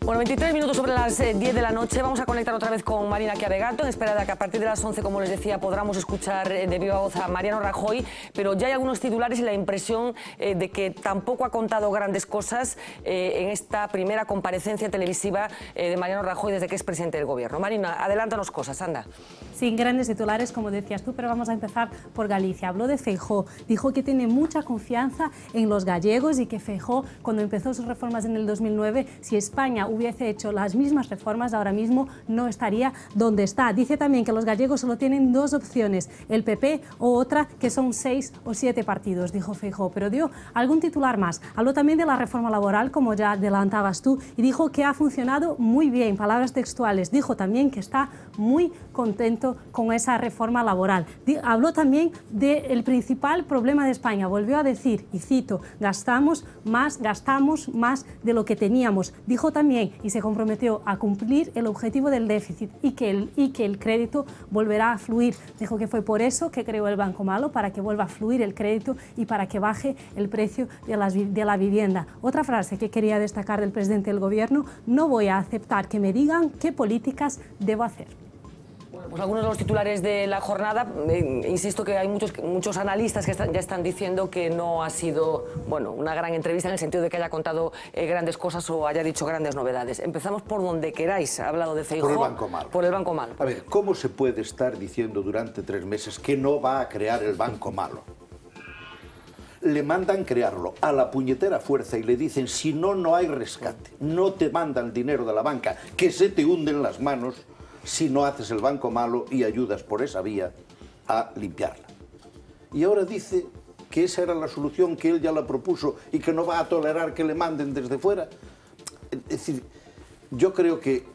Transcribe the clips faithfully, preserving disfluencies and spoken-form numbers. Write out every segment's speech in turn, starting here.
Bueno, veintitrés minutos sobre las eh, diez de la noche. Vamos a conectar otra vez con Marina Chiavegato, en espera de que a partir de las once, como les decía, podamos escuchar eh, de viva voz a Mariano Rajoy. Pero ya hay algunos titulares y la impresión eh, de que tampoco ha contado grandes cosas eh, en esta primera comparecencia televisiva eh, de Mariano Rajoy desde que es presidente del Gobierno. Marina, adelántanos cosas, anda. Sin grandes titulares, como decías tú, pero vamos a empezar por Galicia. Habló de Feijóo, dijo que tiene mucha confianza en los gallegos y que Feijóo, cuando empezó sus reformas en el dos mil nueve, si España hubiese hecho las mismas reformas, ahora mismo no estaría donde está. Dice también que los gallegos solo tienen dos opciones, el P P o otra, que son seis o siete partidos, dijo Feijóo, pero dio algún titular más. Habló también de la reforma laboral, como ya adelantabas tú, y dijo que ha funcionado muy bien, palabras textuales. Dijo también que está muy contento con esa reforma laboral. Habló también del principal problema de España. Volvió a decir, y cito, gastamos más, gastamos más de lo que teníamos. Dijo también, y se comprometió a cumplir el objetivo del déficit y que el, y que el crédito volverá a fluir. Dijo que fue por eso que creó el Banco Malo, para que vuelva a fluir el crédito y para que baje el precio de, las, de la vivienda. Otra frase que quería destacar del presidente del Gobierno: no voy a aceptar que me digan qué políticas debo hacer. Bueno, pues algunos de los titulares de la jornada, eh, insisto que hay muchos, muchos analistas que están, ya están diciendo que no ha sido, bueno, una gran entrevista en el sentido de que haya contado eh, grandes cosas o haya dicho grandes novedades. Empezamos por donde queráis. Ha hablado de Feijóo. Por el Banco Malo. Por el Banco Malo. A ver, ¿cómo se puede estar diciendo durante tres meses que no va a crear el Banco Malo? Le mandan crearlo a la puñetera fuerza y le dicen, si no, no hay rescate. No te mandan dinero de la banca, que se te hunden las manos si no haces el Banco Malo y ayudas por esa vía a limpiarla. Y ahora dice que esa era la solución, que él ya la propuso y que no va a tolerar que le manden desde fuera. Es decir, yo creo que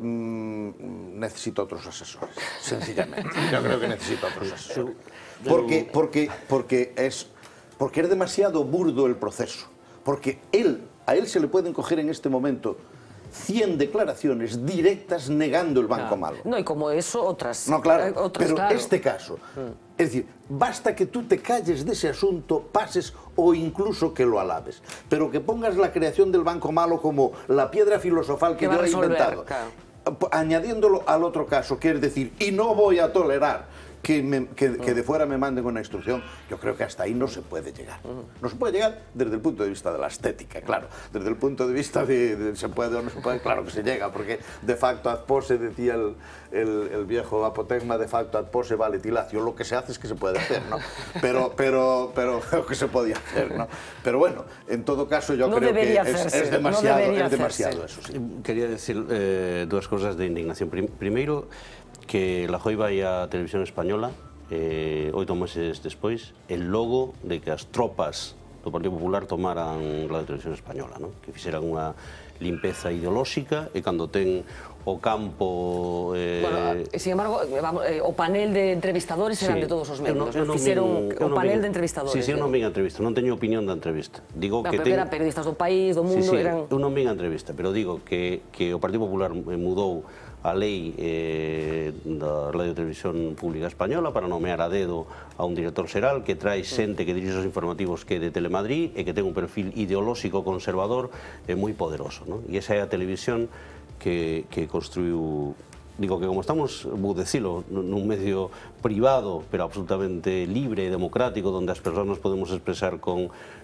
mmm, necesito otros asesores, sencillamente. Yo creo que necesito otros asesores. Porque, porque, porque, es, porque es demasiado burdo el proceso. Porque él, a él se le pueden coger en este momento cien declaraciones directas negando el Banco no, Malo. No, y como eso, otras. No, claro, eh, otras, pero claro. este caso, mm. es decir, basta que tú te calles de ese asunto, pases o incluso que lo alabes, pero que pongas la creación del Banco Malo como la piedra filosofal que, que yo he inventado, claro, añadiéndolo al otro caso, que es decir, y no voy a tolerar que, me, que, que de fuera me manden una instrucción, yo creo que hasta ahí no se puede llegar. No se puede llegar desde el punto de vista de la estética, claro. Desde el punto de vista de, de se puede o no se puede, claro que se llega, porque de facto ad pose, decía el, el, el viejo apotegma, de facto ad pose vale tilacio. Lo que se hace es que se puede hacer, ¿no? Pero, pero, pero lo que se podía hacer, ¿no? Pero bueno, en todo caso yo no creo que es, es demasiado, no es demasiado eso, sí. Quería decir eh, dos cosas de indignación. Prim Primeiro, que Rajoy vai á televisión española eh, oito meses despois, el logo de que as tropas do Partido Popular tomaran la televisión española, ¿no? Que fixeran unha limpeza ideolóxica e cando ten o campo... Eh... Bueno, sin embargo, vamos, eh, o panel de entrevistadores eran sí, de todos os medios, no, fixeron o panel de entrevistadores. Sí, sí, eu non vin a entrevista, non teño opinión da entrevista. Digo no, que pero ten... eran periodistas do país, do mundo, sí, sí, eran... eu non vin a entrevista, pero digo que, que o Partido Popular mudou a lei eh, da Radio Televisión Pública Española para nomear a dedo a un director xeral que trae xente que dirige os informativos que é de Telemadrid e que ten un perfil ideolóxico conservador e moi poderoso, ¿no? E esa é a televisión que, que construiu, digo que como estamos, vou decilo, nun medio privado pero absolutamente libre e democrático, donde as persoas nos podemos expresar con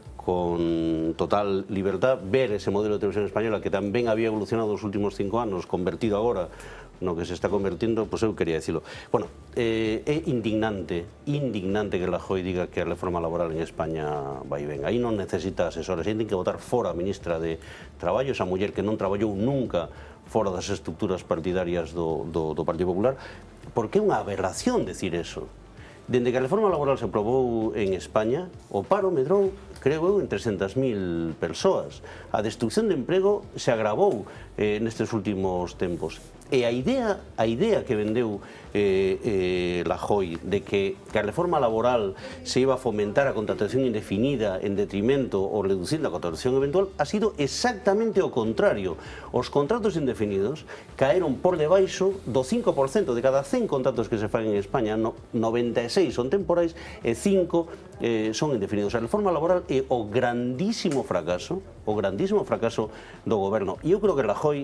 con total libertad, ver ese modelo de televisión española que tamén había evolucionado nos últimos cinco anos, convertido agora no que se está convertindo, pois eu quería decirlo. Bueno, eh, é indignante, indignante que Rajoy diga que a reforma laboral en España vai ben. Aí non necesita asesores, aí ten que votar fora a ministra de Traballo, esa muller que non traballou nunca fora das estructuras partidarias do, do, do Partido Popular, porque é unha aberración decir eso. Dende que a reforma laboral se aprobou en España, o paro medrou, creo eu, en trescentas mil persoas. A destrucción de emprego se agravou eh, nestes últimos tempos. E a idea, a idea que vendeu eh, eh, Rajoy de que, que a reforma laboral se iba a fomentar a contratación indefinida en detrimento ou reducindo a contratación eventual ha sido exactamente o contrario. Os contratos indefinidos caeron por debaixo do cinco por cento de cada cen contratos que se fan en España, no, noventa e seis son temporais e cinco eh, son indefinidos. A reforma laboral é o grandísimo fracaso, o grandísimo fracaso do goberno. E eu creo que Rajoy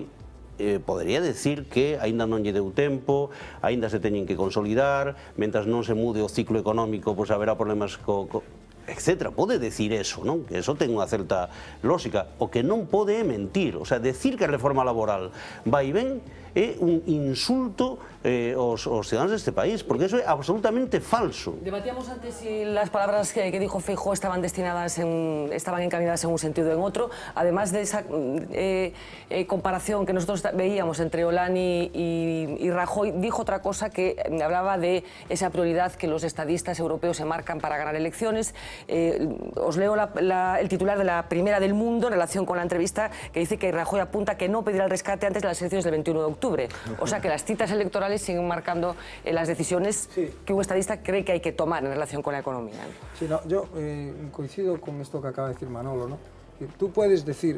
eh, podería decir que aínda non lle deu tempo, aínda se teñen que consolidar, mentras non se mude o ciclo económico, pois haberá problemas co, co etcétera. Pode decir eso, non? Que eso ten unha certa lógica. O que non pode é mentir. O sea, decir que a reforma laboral vai ben é un insulto eh, aos, aos ciudadanos deste país, porque eso é absolutamente falso. Debatíamos antes si las palabras que, que dijo Feijóo estaban destinadas, en, estaban encaminadas en un sentido o en otro, además de esa eh, eh, comparación que nosotros veíamos entre Olani y, y Rajoy, dijo otra cosa que hablaba de esa prioridad que los estadistas europeos se marcan para ganar elecciones. Eh, os leo la, la, el titular de la primera del Mundo en relación con la entrevista, que dice que Rajoy apunta que no pedirá el rescate antes de las elecciones del veintiuno de octubre. O sea que las citas electorales siguen marcando eh, las decisiones sí. que un estadista cree que hay que tomar en relación con la economía. Sí, no, yo eh, coincido con esto que acaba de decir Manolo, ¿no? Tú puedes decir,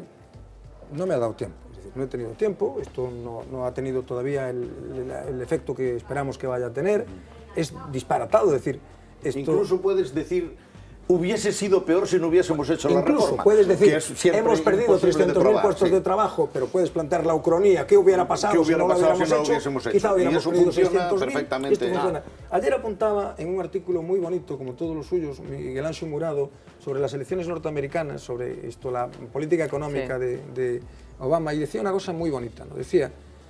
no me ha dado tiempo, es decir, no he tenido tiempo, esto no, no ha tenido todavía el, el, el efecto que esperamos que vaya a tener, es disparatado decir esto. Incluso puedes decir, hubiese sido peor si no hubiésemos hecho la reforma. Incluso puedes decir, hemos perdido trescientos mil puestos sí. de trabajo, pero puedes plantear la ucronía, ¿qué hubiera pasado, ¿Qué hubiera si, no pasado lo si no lo hecho? hubiésemos hecho? Quizá hubiéramos y eso perdido funciona seiscientos mil, perfectamente. Ah. Ayer apuntaba en un artículo muy bonito, como todos los suyos, Miguel Ángel Murado, sobre las elecciones norteamericanas, sobre esto, la política económica sí. de, de Obama, y decía una cosa muy bonita, ¿no? Decía,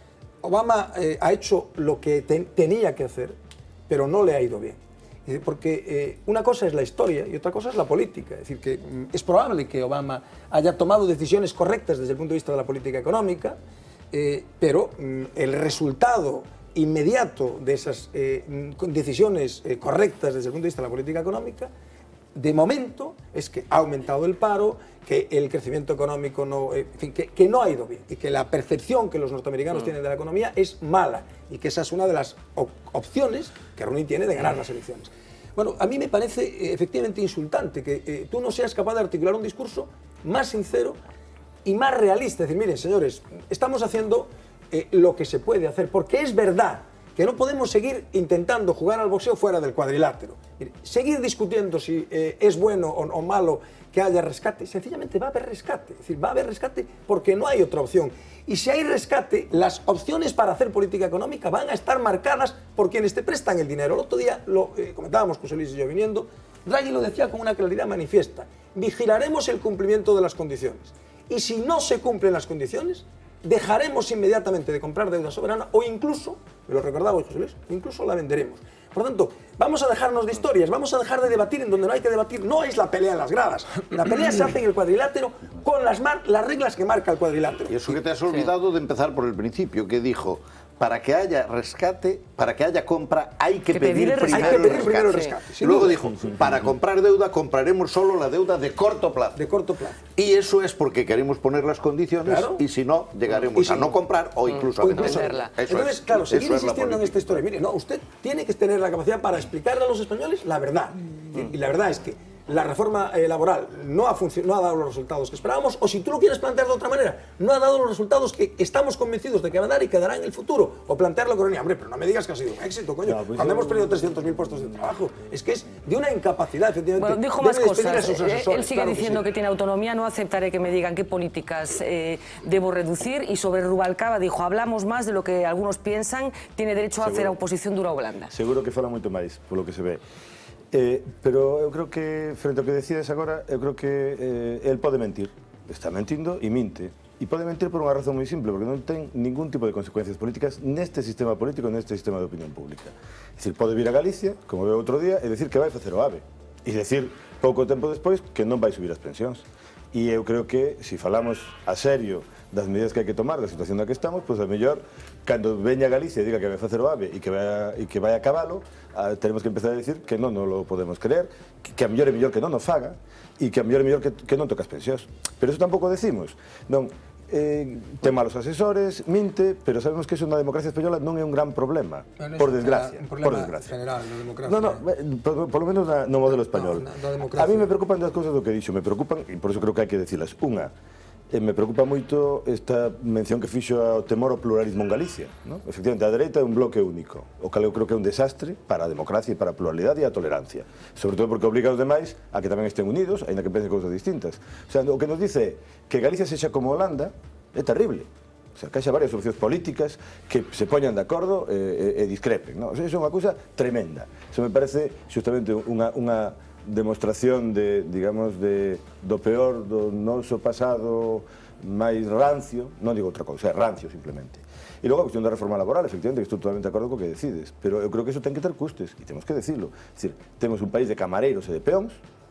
Obama eh, ha hecho lo que ten, tenía que hacer, pero no le ha ido bien. Porque eh, una cosa es la historia y otra cosa es la política. Es decir, que mm, es probable que Obama haya tomado decisiones correctas desde el punto de vista de la política económica, eh, pero mm, el resultado inmediato de esas eh, decisiones eh, correctas desde el punto de vista de la política económica, de momento, es que ha aumentado el paro, que el crecimiento económico no, eh, en fin, que, que no ha ido bien y que la percepción que los norteamericanos mm. tienen de la economía es mala y que esa es una de las op opciones que Rooney tiene de ganar las elecciones. Bueno, a mí me parece eh, efectivamente insultante que eh, tú no seas capaz de articular un discurso más sincero y más realista. Es decir, miren, señores, estamos haciendo eh, lo que se puede hacer, porque es verdad que no podemos seguir intentando jugar al boxeo fuera del cuadrilátero. Seguir discutiendo si eh, es bueno o, o malo que haya rescate, sencillamente va a haber rescate. Es decir, va a haber rescate porque no hay otra opción. Y si hay rescate, las opciones para hacer política económica van a estar marcadas por quienes te prestan el dinero. El otro día, lo eh, comentábamos José Luis y yo viniendo, Draghi lo decía con una claridad manifiesta. Vigilaremos el cumplimiento de las condiciones. Y si no se cumplen las condiciones, dejaremos inmediatamente de comprar deuda soberana o incluso, me lo recordaba José Luis, incluso la venderemos. Por lo tanto, vamos a dejarnos de historias, vamos a dejar de debatir en donde no hay que debatir. No es la pelea en las gradas, la pelea se hace en el cuadrilátero con las, mar las reglas que marca el cuadrilátero. Y eso que te has olvidado de empezar por el principio, que dijo, para que haya rescate, para que haya compra, hay que, que pedir, pedir, primero, hay que pedir el primero el rescate. Sí. Luego dijo, para comprar deuda, compraremos solo la deuda de corto plazo. De corto plazo. Y eso es porque queremos poner las condiciones, claro. Y si no, llegaremos si a no comprar o incluso o a incluso venderla. Eso Entonces, es, claro, seguir insistiendo en esta historia. Mire, no, usted tiene que tener la capacidad para explicarle a los españoles la verdad. Mm. Y la verdad es que la reforma eh, laboral no ha, no ha dado los resultados que esperábamos, o si tú lo quieres plantear de otra manera, no ha dado los resultados que estamos convencidos de que va a dar y que dará en el futuro, o plantearlo con hombre, pero no me digas que ha sido un éxito, coño, no, pues cuando yo... hemos perdido trescientos mil puestos de trabajo, es que es de una incapacidad, efectivamente. Bueno, dijo más cosas, él sigue claro diciendo que, sí. que tiene autonomía, no aceptaré que me digan qué políticas eh, debo reducir, y sobre Rubalcaba dijo, hablamos más de lo que algunos piensan, tiene derecho a Seguro. hacer a oposición dura o blanda. Seguro que fala moito máis, polo que se ve. Eh, pero eu creo que, frente ao que decides agora, eu creo que eh, el pode mentir. Está mentindo e minte. E pode mentir por unha razón moi simple, porque non ten ningún tipo de consecuencias políticas neste sistema político, neste sistema de opinión pública. É dicir, pode vir a Galicia, como veo outro día, e decir que vai facer o AVE. E decir, pouco tempo despois, que non vai subir as pensións. E eu creo que, se falamos a serio das medidas que hai que tomar, da situación na que estamos, pois a mellor, cando veña a Galicia e diga que vai facer o AVE e que vai a, e que vai a cabalo, a, tenemos que empezar a decir que non, non lo podemos creer, que, que a mellor é mellor que non nos faga e que a mellor é mellor que, que non toca as pensións. Pero eso tampouco decimos. Non, eh, ten malos asesores, minte, pero sabemos que eso na democracia española non é un gran problema, bueno, por desgracia. Un problema por desgracia. general na democracia. No, no, por, por lo menos na, no modelo español. No, no, a mí me preocupan das cousas do que dixo, me preocupan, e por eso creo que hai que decilas. Unha, Eh, me preocupa moito esta mención que fixo ao temor ao pluralismo en Galicia, ¿no? Efectivamente, a dereita é un bloque único, o que eu creo que é un desastre para a democracia e para a pluralidade e a tolerancia, sobre todo porque obliga aos demais a que tamén estén unidos, aínda que pensen cousas distintas. O sea, o que nos dice que Galicia sexa como Holanda é terrible. O sea, que haxa varias opcións políticas que se poñan de acordo e, e, e discrepen, non? O sea, iso é unha cousa tremenda. Iso me parece xustamente unha, unha demostración de, digamos, de, do peor do noso pasado máis rancio, non digo outra cousa, é rancio simplemente. E logo a cuestión da reforma laboral, efectivamente, que estou totalmente de acordo co que decides, pero eu creo que iso ten que ter custes, e temos que decirlo. É dicir, temos un país de camareiros e de peóns,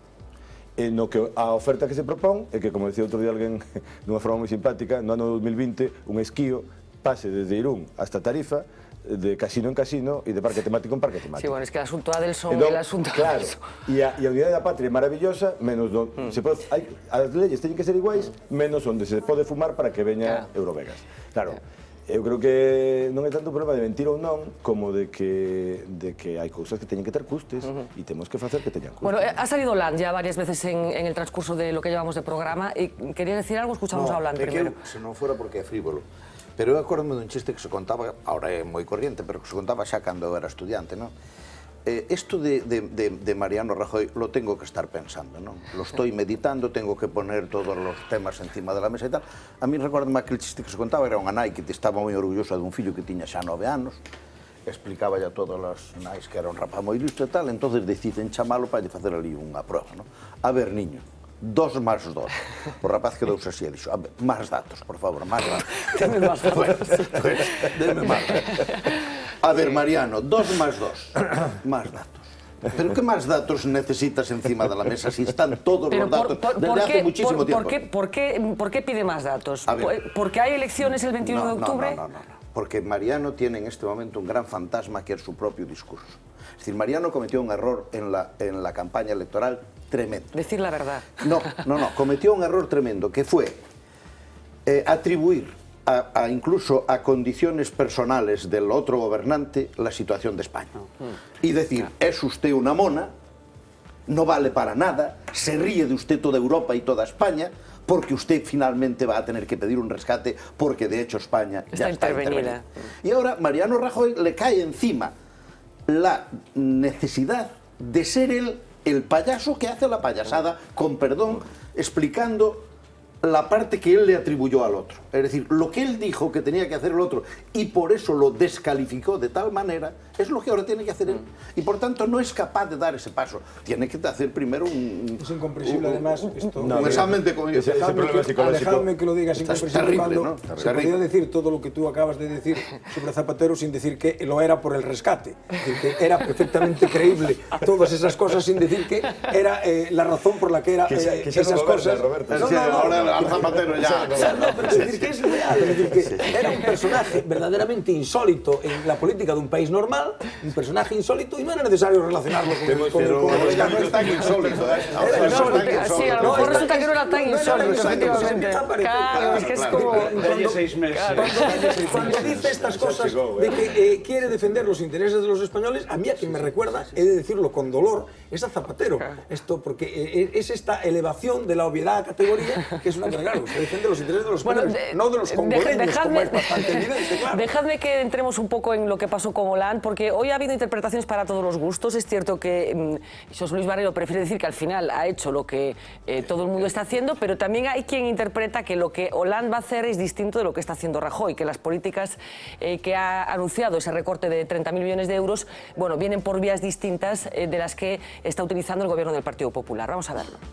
no que a oferta que se propón é que, como decía outro día alguén dunha forma moi simpática, no ano dos mil vinte un esquío pase desde Irún hasta Tarifa de casino en casino e de parque temático en parque temático. Sí, bueno, es que el asunto Adelson entón, el asunto claro, Adelson. E a, e a unidade da patria é maravillosa, menos do, mm. se pode, hai, as leyes teñen que ser iguais, menos onde se pode fumar para que veña claro. Eurovegas. Claro, eu creo que non é tanto un problema de mentir ou non como de que, de que hai cousas que teñen que ter custes uh-huh. e temos que facer que teñan custes. Bueno, ha salido Hollande ya varias veces en, en el transcurso de lo que llevamos de programa y quería decir algo, escuchamos no, a Hollande primero. Que, se non fora porque é frívolo. Pero eu acordome dun chiste que se contaba, ahora é moi corriente, pero que se contaba xa cando eu era estudiante, non? Eh, esto de, de, de, de Mariano Rajoy lo tengo que estar pensando, ¿no? Lo estoy meditando, tengo que poner todos los temas encima de la mesa y tal. A mí recuérdame aquel chiste que se contaba, era unha nai que estaba moi orgullosa dun fillo que tiña xa nove anos, explicaba ya todas as nais que era un rapaz moi listo e tal, entonces deciden chamalo para facer ali unha prova, ¿no? A ver, niño, dos más dos. O rapaz quedouse así e dixo, a ver, máis datos, por favor, máis datos. Deme máis datos. Pues, pues, deme máis datos. A ver, Mariano, dos más dos, más datos. ¿Pero qué más datos necesitas encima de la mesa si están todos Pero los datos por, por, desde por hace qué, muchísimo por, tiempo? ¿por qué, por, qué, ¿Por qué pide más datos? Ver, ¿Porque hay elecciones el veintiuno no, de octubre? No, no, no, no, porque Mariano tiene en este momento un gran fantasma que es su propio discurso. Es decir, Mariano cometió un error en la, en la campaña electoral tremendo. Decir la verdad. No, no, no, cometió un error tremendo que fue eh, atribuir A, a incluso a condiciones personales del otro gobernante la situación de España. Y decir, es usted una mona, no vale para nada, se ríe de usted toda Europa y toda España, porque usted finalmente va a tener que pedir un rescate, porque de hecho España está ya está intervenida. intervenida. Y ahora Mariano Rajoy le cae encima la necesidad de ser él el payaso que hace la payasada, con perdón, explicando la parte que él le atribuyó al otro. Es decir, lo que él dijo que tenía que hacer el otro y por eso lo descalificó de tal manera, es lo que ahora tiene que hacer él. Y por tanto no es capaz de dar ese paso. Tiene que hacer primero un... Es incomprensible, un, además. Esto, no, un examen de comunicación. Ese, ese problema psicológico. Dejadme que lo digas incomprensible terrible, cuando ¿no? se terrible. Podía decir todo lo que tú acabas de decir sobre Zapatero sin decir que lo era por el rescate. Es decir, que era perfectamente creíble todas esas cosas sin decir que era eh, la razón por la que era que sea, eh, que sea esas Roberta, cosas. Roberta. No, no, no, ahora al Zapatero ya... O sea, no, pero es decir, que es real, es decir, que era un personaje verdaderamente insólito en la política de un país normal, un personaje insólito, y no era necesario relacionarlo con, Pero, con, pero con, con no el es que no es tan insólito, ¿eh? Era No, insólito. no es tan insólito. Sí, a lo mejor No, resulta es- que no era tan no era insólito, tan insólito, efectivamente. se me Claro, es que es claro, como... Cuando- Dalle seis meses. Cuando, cuando dice estas cosas de que eh, quiere defender los intereses de los españoles, a mí a quien me recuerda, he de decirlo con dolor, es a Zapatero. Esto, porque eh, es esta elevación de la obviedad a categoría que es una que, claro, se defiende los intereses de los Bueno, españoles, de- no de los deja- congoleños, dejadme, como es bastante evidente, claro. Dejadme que entremos un poco en lo que pasó con Hollande, porque hoy ha habido interpretaciones para todos los gustos. Es cierto que mmm, José Luis Barreiro prefiere decir que al final ha hecho lo que eh, todo el mundo está haciendo, pero también hay quien interpreta que lo que Hollande va a hacer es distinto de lo que está haciendo Rajoy, que las políticas eh, que ha anunciado, ese recorte de treinta mil millones de euros, bueno, vienen por vías distintas eh, de las que está utilizando el gobierno del Partido Popular. Vamos a verlo.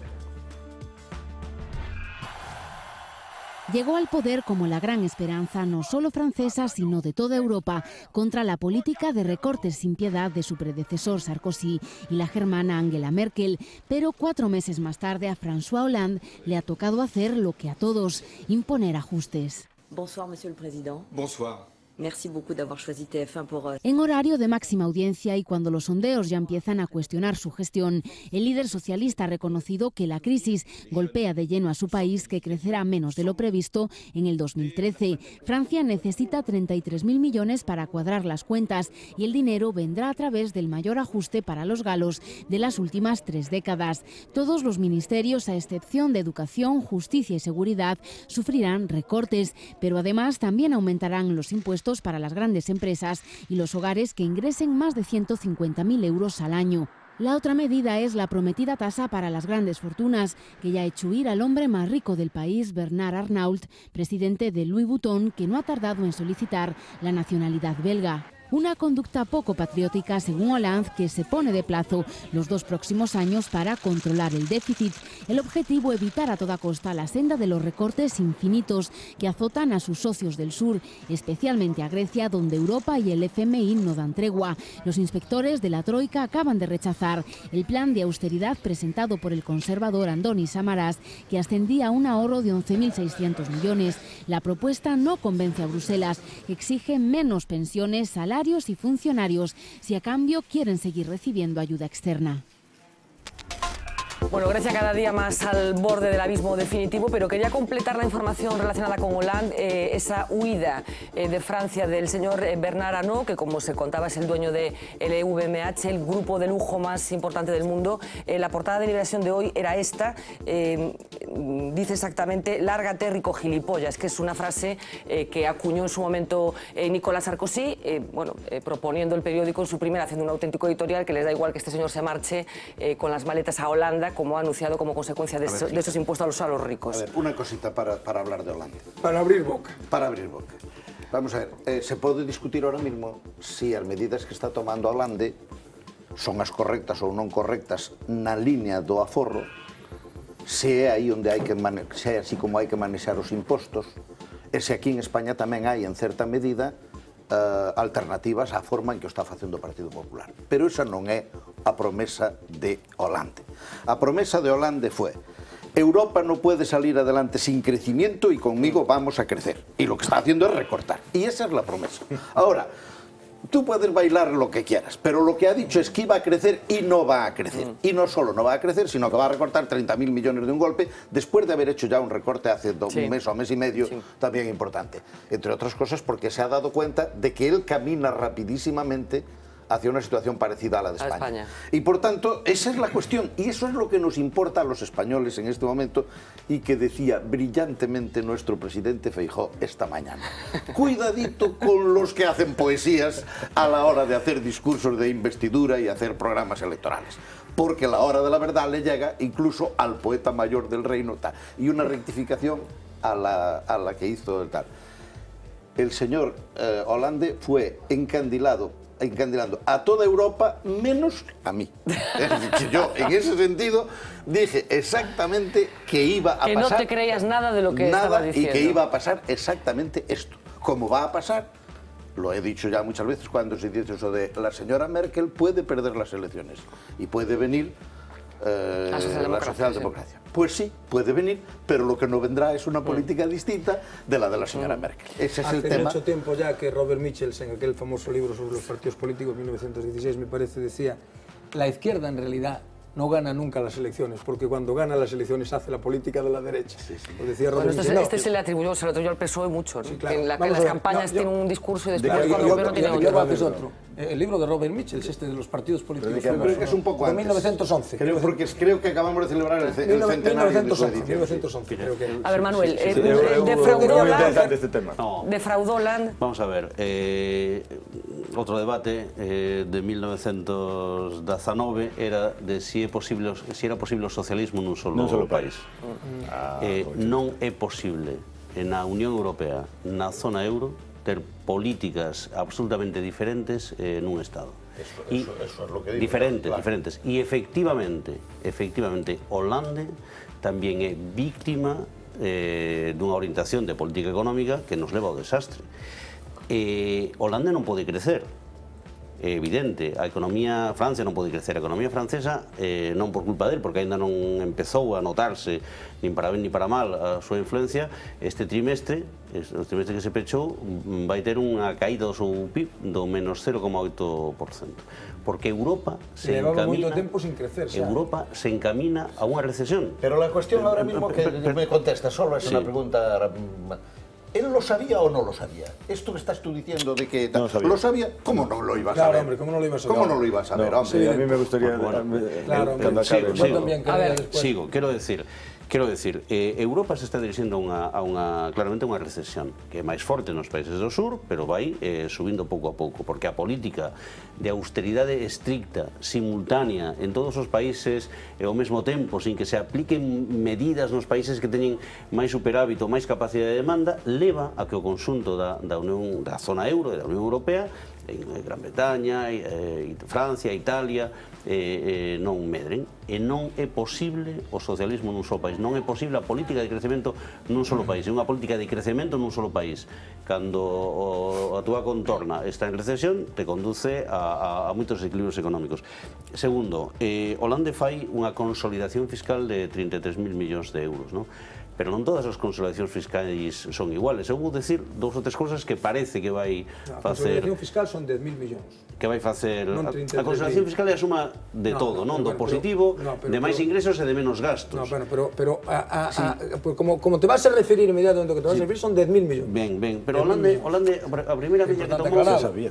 Llegó al poder como la gran esperanza no solo francesa, sino de toda Europa, contra la política de recortes sin piedad de su predecesor Sarkozy y la germana Angela Merkel. Pero cuatro meses más tarde a François Hollande le ha tocado hacer lo que a todos, imponer ajustes. Bonsoir, Monsieur le Président. Bonsoir. Merci beaucoup d'avoir choisi T F uno pour... En horario de máxima audiencia y cuando los sondeos ya empiezan a cuestionar su gestión, el líder socialista ha reconocido que la crisis golpea de lleno a su país, que crecerá menos de lo previsto en el dos mil trece. Francia necesita treinta y tres mil millones para cuadrar las cuentas y el dinero vendrá a través del mayor ajuste para los galos de las últimas tres décadas. Todos los ministerios, a excepción de Educación, Justicia y Seguridad, sufrirán recortes, pero además también aumentarán los impuestos para las grandes empresas y los hogares que ingresen más de ciento cincuenta mil euros al año. La otra medida es la prometida tasa para las grandes fortunas, que ya ha hecho huir al hombre más rico del país, Bernard Arnault, presidente de Louis Vuitton, que no ha tardado en solicitar la nacionalidad belga. Una conducta poco patriótica, según Hollande, que se pone de plazo los dos próximos años para controlar el déficit. El objetivo, evitar a toda costa la senda de los recortes infinitos que azotan a sus socios del sur, especialmente a Grecia, donde Europa y el F M I no dan tregua. Los inspectores de la Troika acaban de rechazar el plan de austeridad presentado por el conservador Andoni Samaras, que ascendía a un ahorro de once mil seiscientos millones. La propuesta no convence a Bruselas, que exige menos pensiones, salarios y funcionarios, si a cambio quieren seguir recibiendo ayuda externa. Bueno, Grecia cada día más al borde del abismo definitivo, pero quería completar la información relacionada con Hollande, eh, esa huida eh, de Francia del señor eh, Bernard Arnault, que como se contaba es el dueño de L V M H, el grupo de lujo más importante del mundo. Eh, la portada de Liberación de hoy era esta, eh, dice exactamente: lárgate, rico gilipollas, que es una frase eh, que acuñó en su momento eh, Nicolas Sarkozy, eh, bueno, eh, proponiendo el periódico en su primera, haciendo un auténtico editorial, que les da igual que este señor se marche eh, con las maletas a Holanda, como ha anunciado como consecuencia de, ver, eso, de esos impuestos a los, a los ricos. A ver, una cosita para, para hablar de Holanda. Para abrir boca. Para abrir boca. Vamos a ver, eh, se pode discutir ahora mismo si as medidas que está tomando Holanda son as correctas ou non correctas na línea do aforro, se é aí onde hai que mane se é así como hai que manexar os impostos, e se aquí en España tamén hai, en certa medida, Uh, alternativas á forma en que o está facendo o Partido Popular. Pero esa non é a promesa de Hollande. A promesa de Hollande fue: Europa no puede salir adelante sin crecimiento y conmigo vamos a crecer. Y lo que está haciendo es recortar. Y esa es la promesa. Ahora, tú puedes bailar lo que quieras, pero lo que ha dicho es que iba a crecer y no va a crecer. Mm. Y no solo no va a crecer, sino que va a recortar treinta mil millones de un golpe, después de haber hecho ya un recorte hace dos, sí. un mes o mes y medio, sí. también importante. Entre otras cosas porque se ha dado cuenta de que él camina rapidísimamente hacia una situación parecida a la de España. España. Y por tanto, esa es la cuestión, y eso es lo que nos importa a los españoles en este momento, y que decía brillantemente nuestro presidente Feijóo esta mañana. Cuidadito con los que hacen poesías a la hora de hacer discursos de investidura y hacer programas electorales, porque la hora de la verdad le llega incluso al poeta mayor del reino, tal. Y una rectificación a la, a la que hizo el tal. El señor eh, Hollande fue encandilado encandilando a toda Europa menos a mí. Es decir, que yo en ese sentido dije exactamente que iba a que pasar... Que no te creías nada de lo que nada estaba diciendo. Y que iba a pasar exactamente esto. Como va a pasar, lo he dicho ya muchas veces cuando se dice eso de la señora Merkel puede perder las elecciones y puede venir eh, la socialdemocracia. socialdemocracia. Sí. Pues sí, puede venir, pero lo que no vendrá es una política mm. distinta de la de la señora mm. Merkel. Ese es Hace el tema. Hace mucho tiempo ya que Robert Michels, en aquel famoso libro sobre los partidos políticos, mil novecientos dieciséis, me parece, decía: la izquierda en realidad no gana nunca las elecciones, porque cuando gana las elecciones hace la política de la derecha. Sí, sí. Lo decía Robert bueno, Michels. Este se le atribuyó, se lo atribuyó al P S O E mucho, ¿no? Sí, claro. En, la, en las campañas no, tiene un discurso y después de, cuando el gobierno tiene otro. Luego haces otro. El libro de Robert Michels, este de los partidos políticos, creo que es un poco antes. mil novecientos once. Creo, porque creo que acabamos de celebrar el, el centenario de su edición. mil novecientos once, creo que a ver, Manuel, sí, sí, sí, eh, defraudó Hollande. Este tema. No. Defraudó Hollande. Vamos a ver, eh, otro debate eh, de mil novecientos diecinueve era de si, é posible, si era posible o socialismo nun solo, nun solo país. país. Ah, eh, non é posible na Unión Europea, na zona euro, ter políticas absolutamente diferentes eh, nun Estado. Eso, eso, eso es lo que digo, diferentes, claro. diferentes. Y efectivamente, efectivamente, Hollande tamén é víctima eh, dunha orientación de política económica que nos leva ao desastre. Eh, Hollande non pode crecer. É evidente, a economía, Francia non pode crecer, a economía francesa eh, non por culpa del, porque ainda non empezou a notarse nin para ben ni para mal a súa influencia. Este trimestre, o trimestre que se pechou, vai ter unha caída do seu P I B do menos cero coma oito por cento, porque Europa se encamina, tempo sin crecer, Europa se encamina a unha recesión. Pero la cuestión ahora mismo que me contesta solo es sí. una pregunta. ¿Él lo sabía o no lo sabía? Esto que estás tú diciendo de que no sabía. lo sabía, ¿cómo no lo iba a claro, saber? Hombre, ¿cómo no lo iba a saber? ¿Cómo no lo iba a saber, no, hombre? Sí, a mí me gustaría... Bueno, bueno, claro, eh, sigo, sigo, sigo, a ver, sigo, quiero decir Quero decir, eh, Europa se está dirixindo a unha, a unha, claramente a unha recesión que é máis forte nos países do sur, pero vai eh, subindo pouco a pouco, porque a política de austeridade estricta, simultánea, en todos os países e ao mesmo tempo, sin que se apliquen medidas nos países que teñen máis superávito, máis capacidade de demanda, leva a que o conxunto da, da, Unión, da zona euro e da Unión Europea, en Gran Bretaña, eh, Francia, Italia, eh, eh, non medren. E non é posible o socialismo nun só país, non é posible a política de crecemento nun solo país, é unha política de crecemento nun solo país. Cando o, a túa contorna está en recesión, te conduce a, a, a moitos equilibrios económicos. Segundo, eh, Hollande fai unha consolidación fiscal de trinta e tres mil millóns de euros, non? Pero non todas as consolidacións fiscais son iguales. Eu vou decir dous ou tres cousas que parece que vai facer... A consolidación fiscal son dez mil millóns. Que vai facer... A consolidación fiscal é a suma de todo, non? Do positivo, de máis ingresos e de menos gastos. No, bueno, pero, pero a, a, a, como, como te vas a referir inmediatamente, que te vas a referir son dez mil millóns. Ben, ben, pero Hollande, Hollande a primeira medida que tomou...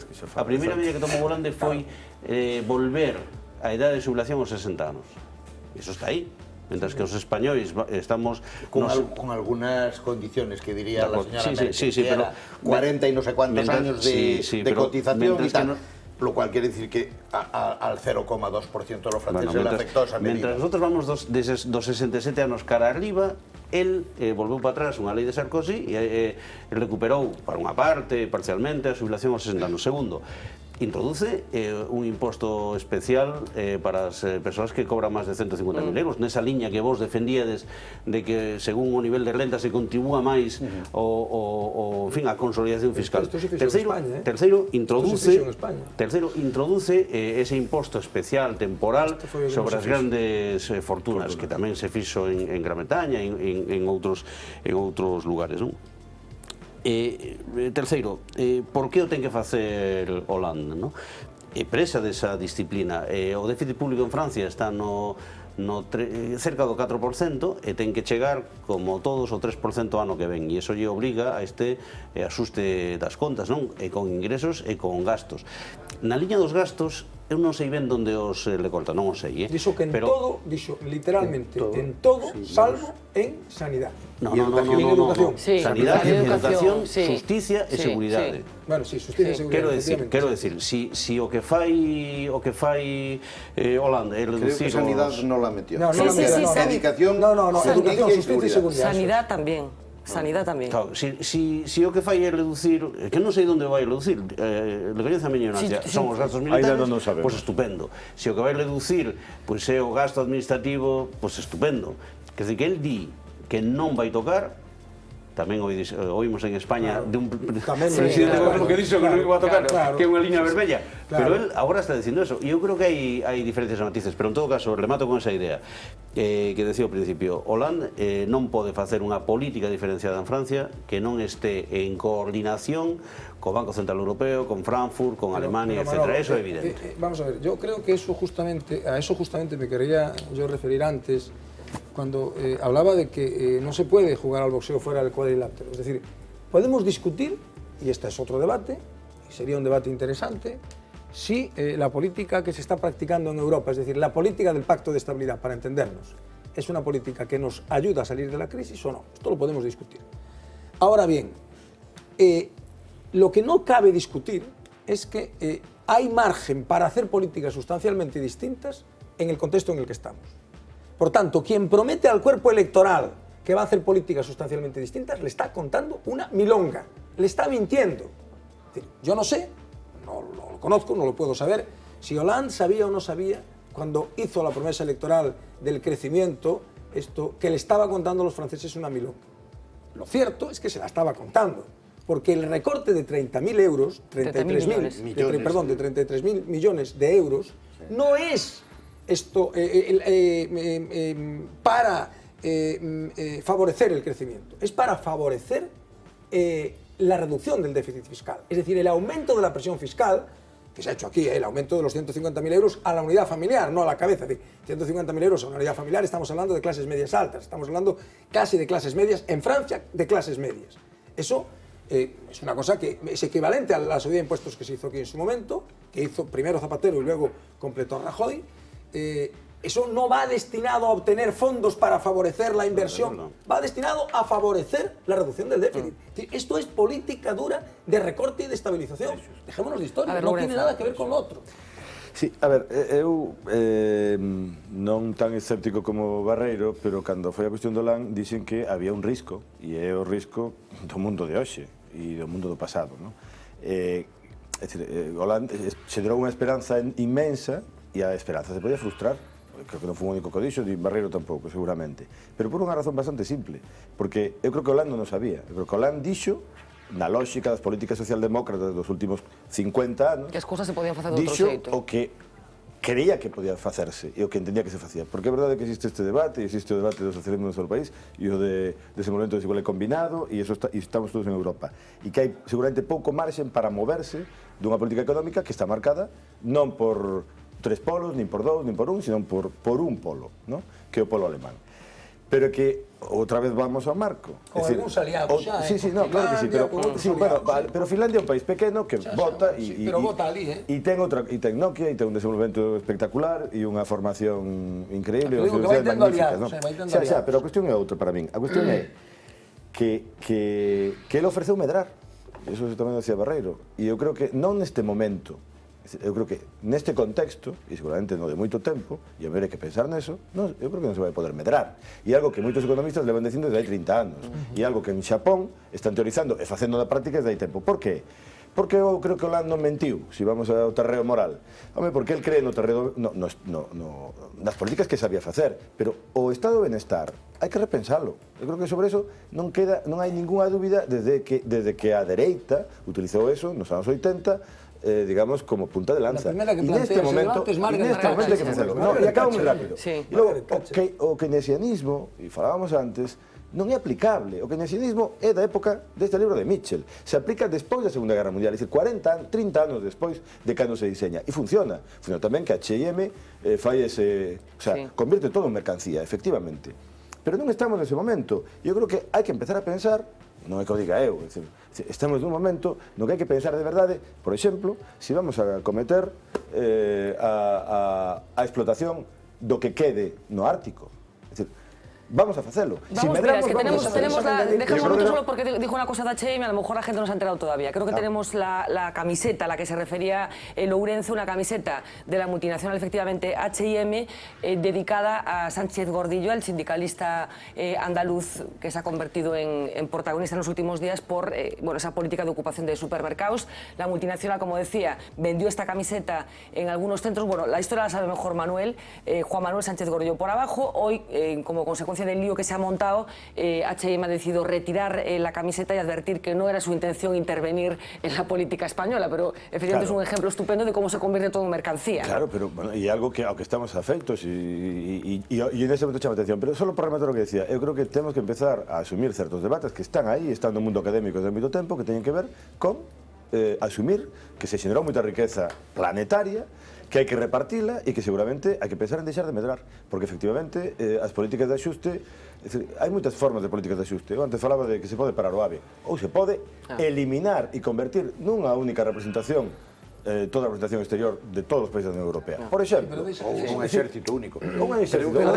A primeira medida que tomou Hollande foi eh, volver a idade de jubilación aos sesenta anos. Iso está aí. Mientras que os españois estamos... Con, nos... al, con algunas condiciones que diría la señora sí, Merkel, sí, sí, que pero, era cuarenta y no sé cuántos mientras, años de, sí, sí, de cotización y tal. No... Lo cual quiere decir que a, a, al cero coma dos por ciento de los franceses bueno, mientras, le afectó esa medida. Mientras nosotros vamos dos, des, dos sesenta e sete anos cara arriba, el eh, volveu para atrás unha lei de Sarkozy e eh, recuperou para unha parte, parcialmente, a xubilación aos sesenta anos. Segundo, introduce eh, un imposto especial eh, para as eh, persoas que cobran máis de cento cincuenta mil euros, nesa liña que vos defendíades de que según o nivel de renta se contribúa máis uh -huh. o, o, o, en fin, a consolidación fiscal. Esto, esto terceiro, España, eh? terceiro, introduce, terceiro, introduce eh, ese imposto especial temporal sobre as grandes eh, fortunas, que tamén se fixo en, en Gran Bretaña e en, en, en, outros, en outros lugares, non? Eh, terceiro, eh, por que o ten que facer Hollande, no? E presa desa disciplina, eh, o déficit público en Francia está no, no tre, cerca do catro por cento e ten que chegar como todos o tres por cento ano que ven, e iso lle obriga a este eh, asuste das contas, non? E con ingresos e con gastos. Na liña dos gastos, eu non sei ben onde os eh, le corta, non o sei, eh? Dixo que en pero... todo, dixo literalmente, en todo, en todo sí, salvo en sanidade. No, no, no, no, no, no, no. Sí, sanidade, educación, sí, justicia e sí, seguridade. Sí. Bueno, sí, justicia sí. e seguridade. Quero decir, quero decir, si, si o que fai o que fai eh, Hollande é reducir... Creo que sanidade non la metió. No, no, sí, la metió, sí, no, sí, educación, no, no, no, educación, justicia e seguridade. Sanidade tamén. Sanidade tamén. Claro, si, si, si o que fai é reducir, que non sei onde vai reducir, eh, le coñece a miña ignorancia, sí, son os gastos militares, pois pues estupendo. Si o que vai reducir pois pues, é o gasto administrativo, pois pues, estupendo. Quer dizer, que el di que non vai tocar, tamén oímos en España claro. de un presidente sí, claro, que dixo que non iba a tocar, claro, que é unha liña vermella, claro. Pero él agora está dicindo eso, e eu creo que hai, hai diferencias e matices, pero en todo caso, remato con esa idea eh, que decía ao principio, Hollande eh, non pode facer unha política diferenciada en Francia que non este en coordinación co Banco Central Europeo, con Frankfurt, con pero, Alemania, pero, etcétera, eso é evidente. Eh, eh, vamos a ver, yo creo que eso justamente, a eso justamente me quería yo referir antes, cuando eh, hablaba de que eh, no se puede jugar al boxeo fuera del cuadrilátero. Es decir, podemos discutir, y este es otro debate, y sería un debate interesante, si eh, la política que se está practicando en Europa, es decir, la política del Pacto de Estabilidad, para entendernos, es una política que nos ayuda a salir de la crisis o no. Esto lo podemos discutir. Ahora bien, eh, lo que no cabe discutir es que eh, hay margen para hacer políticas sustancialmente distintas en el contexto en el que estamos. Por tanto, quien promete al cuerpo electoral que va a hacer políticas sustancialmente distintas, le está contando una milonga, le está mintiendo. Es decir, yo no sé, no lo conozco, no lo puedo saber, si Hollande sabía o no sabía, cuando hizo la promesa electoral del crecimiento, esto que le estaba contando a los franceses una milonga. Lo cierto es que se la estaba contando, porque el recorte de treinta mil euros, treinta y tres mil, perdón, de treinta y tres mil millones de euros, sí. no es... esto eh, eh, eh, eh, para eh, eh, favorecer el crecimiento, es para favorecer eh, la reducción del déficit fiscal, es decir, el aumento de la presión fiscal, que se ha hecho aquí, eh, el aumento de los ciento cincuenta mil euros a la unidad familiar, no a la cabeza, de ciento cincuenta mil euros a una unidad familiar, estamos hablando de clases medias altas, estamos hablando casi de clases medias, en Francia de clases medias. Eso eh, es una cosa que es equivalente a la subida de impuestos que se hizo aquí en su momento, que hizo primero Zapatero y luego completó Rajoy. Eh, Eso no va destinado a obtener fondos para favorecer la inversión, no, no. va destinado a favorecer la reducción del déficit. Mm. Esto es política dura de recorte y de estabilización. Dejémonos de historia, ver, no tiene nada que ver con lo otro. Sí, a ver, eu eh, non tan escéptico como Barreiro, pero cando foi a cuestión do Lan dixen que había un risco, e é o risco do mundo de hoxe e do mundo do pasado, non? Eh, é dicir, eh, Hollande se deu unha esperanza inmensa e a esperanza se podía frustrar. Creo que non foi o único que o dixo, ni Barreiro tampouco, seguramente. Pero por unha razón bastante simple, porque eu creo que Hollande non sabía. Eu creo que Hollande dixo, na lógica das políticas socialdemócratas dos últimos cincuenta anos, que as cousas se podían facer de outro xeito. Dixo o que creía que podía facerse e o que entendía que se facía. Porque é verdade que existe este debate, e existe o debate do socialismo no seu país, e o de desenvolvemento desigual e combinado, e, eso está, e estamos todos en Europa. E que hai seguramente pouco marxen para moverse dunha política económica que está marcada non por tres polos, nin por dous, nin por un, sino por, por un polo, ¿no? Que é o polo alemán. Pero que outra vez vamos ao marco. Con algúns aliados xa, Sí, sí, no, claro que sí, pero, sí, bueno, vale, pero Finlandia é un país pequeno que xa, vota xa, sí, e, pero e, vota ali, eh? E ten outra, e ten Nokia, e ten un desenvolvemento espectacular e unha formación increíble, e unhas universidades magníficas, non? Xa, xa, pero a cuestión é outra para min. A cuestión é que, que, que ele ofreceu medrar. Eso tamén decía Barreiro. E eu creo que non neste momento, eu creo que neste contexto, e seguramente non de moito tempo, e a ver hai que pensar neso, non, eu creo que non se vai poder medrar. E algo que moitos economistas levan dicindo desde hai trinta anos. Uh-huh. E algo que en Xapón están teorizando e facendo na práctica desde hai tempo. Por qué? Porque eu creo que Hollande non mentiu, se vamos ao terreo moral. Home, porque el cree no terreo, no, no, no, no, nas políticas que sabía facer, pero o estado de benestar hai que repensalo. Eu creo que sobre eso non queda, non hai ninguna dúbida desde que, desde que a dereita utilizou eso nos anos oitenta, Eh, digamos, como punta de lanza. La que y en este momento, es en este momento hay que hacerlo. No, y acabo muy rápido. Sí. Y luego, o, que, o keynesianismo, e falábamos antes, non é aplicable. O keynesianismo é da época deste libro de Mitchell. Se aplica despois da Segunda Guerra Mundial, é dicir, cuarenta, trinta anos despois de cando se diseña. E funciona. Funciona tamén que H e M eh, fai ese... O sea, sí. Convierte todo en mercancía, efectivamente. Pero non estamos nese momento. Eu creo que hai que empezar a pensar, non é que o diga eu, é dicir, estamos nun momento no que hai que pensar de verdade, por exemplo, se vamos a cometer eh, a, a, a explotación do que quede no Ártico. É dicir, vamos a facelo. Vamos, si mira, es que vamos tenemos, a tenemos la, deja un momento solo porque dijo una cosa de H y M, a lo mejor la gente no se ha enterado todavía. Creo que claro. tenemos la, la camiseta a la que se refería el Ourense, una camiseta de la multinacional, efectivamente, H y M, eh, dedicada a Sánchez Gordillo, el sindicalista eh, andaluz que se ha convertido en, en protagonista en los últimos días por eh, bueno, esa política de ocupación de supermercados. La multinacional, como decía, vendió esta camiseta en algunos centros. Bueno, la historia la sabe mejor Manuel, eh, Juan Manuel Sánchez Gordillo por abajo. Hoy, eh, como consecuencia del lío que se ha montado, eh, H y M ha decidido retirar eh, la camiseta y advertir que no era su intención intervenir en la política española, pero efectivamente claro. es un ejemplo estupendo de cómo se convierte todo en mercancía. Claro, ¿no? Pero bueno, y algo que, aunque estamos afectos, y, y, y, y en ese momento chama atención, pero solo por rematar lo que decía, eu creo que temos que empezar a asumir certos debates que están aí, están no mundo académico de moito tempo, que teñen que ver con eh, asumir que se xenerou moita riqueza planetaria, que hai que repartila e que seguramente hai que pensar en deixar de medrar, porque efectivamente eh, as políticas de axuste, é dicir, hai moitas formas de políticas de axuste. Eu antes falaba de que se pode parar o AVE, ou se pode ah. eliminar e convertir nunha única representación eh, toda a representación exterior de todos os países da Unión Europea. Por exemplo, ou un exército único. Ou un exército único.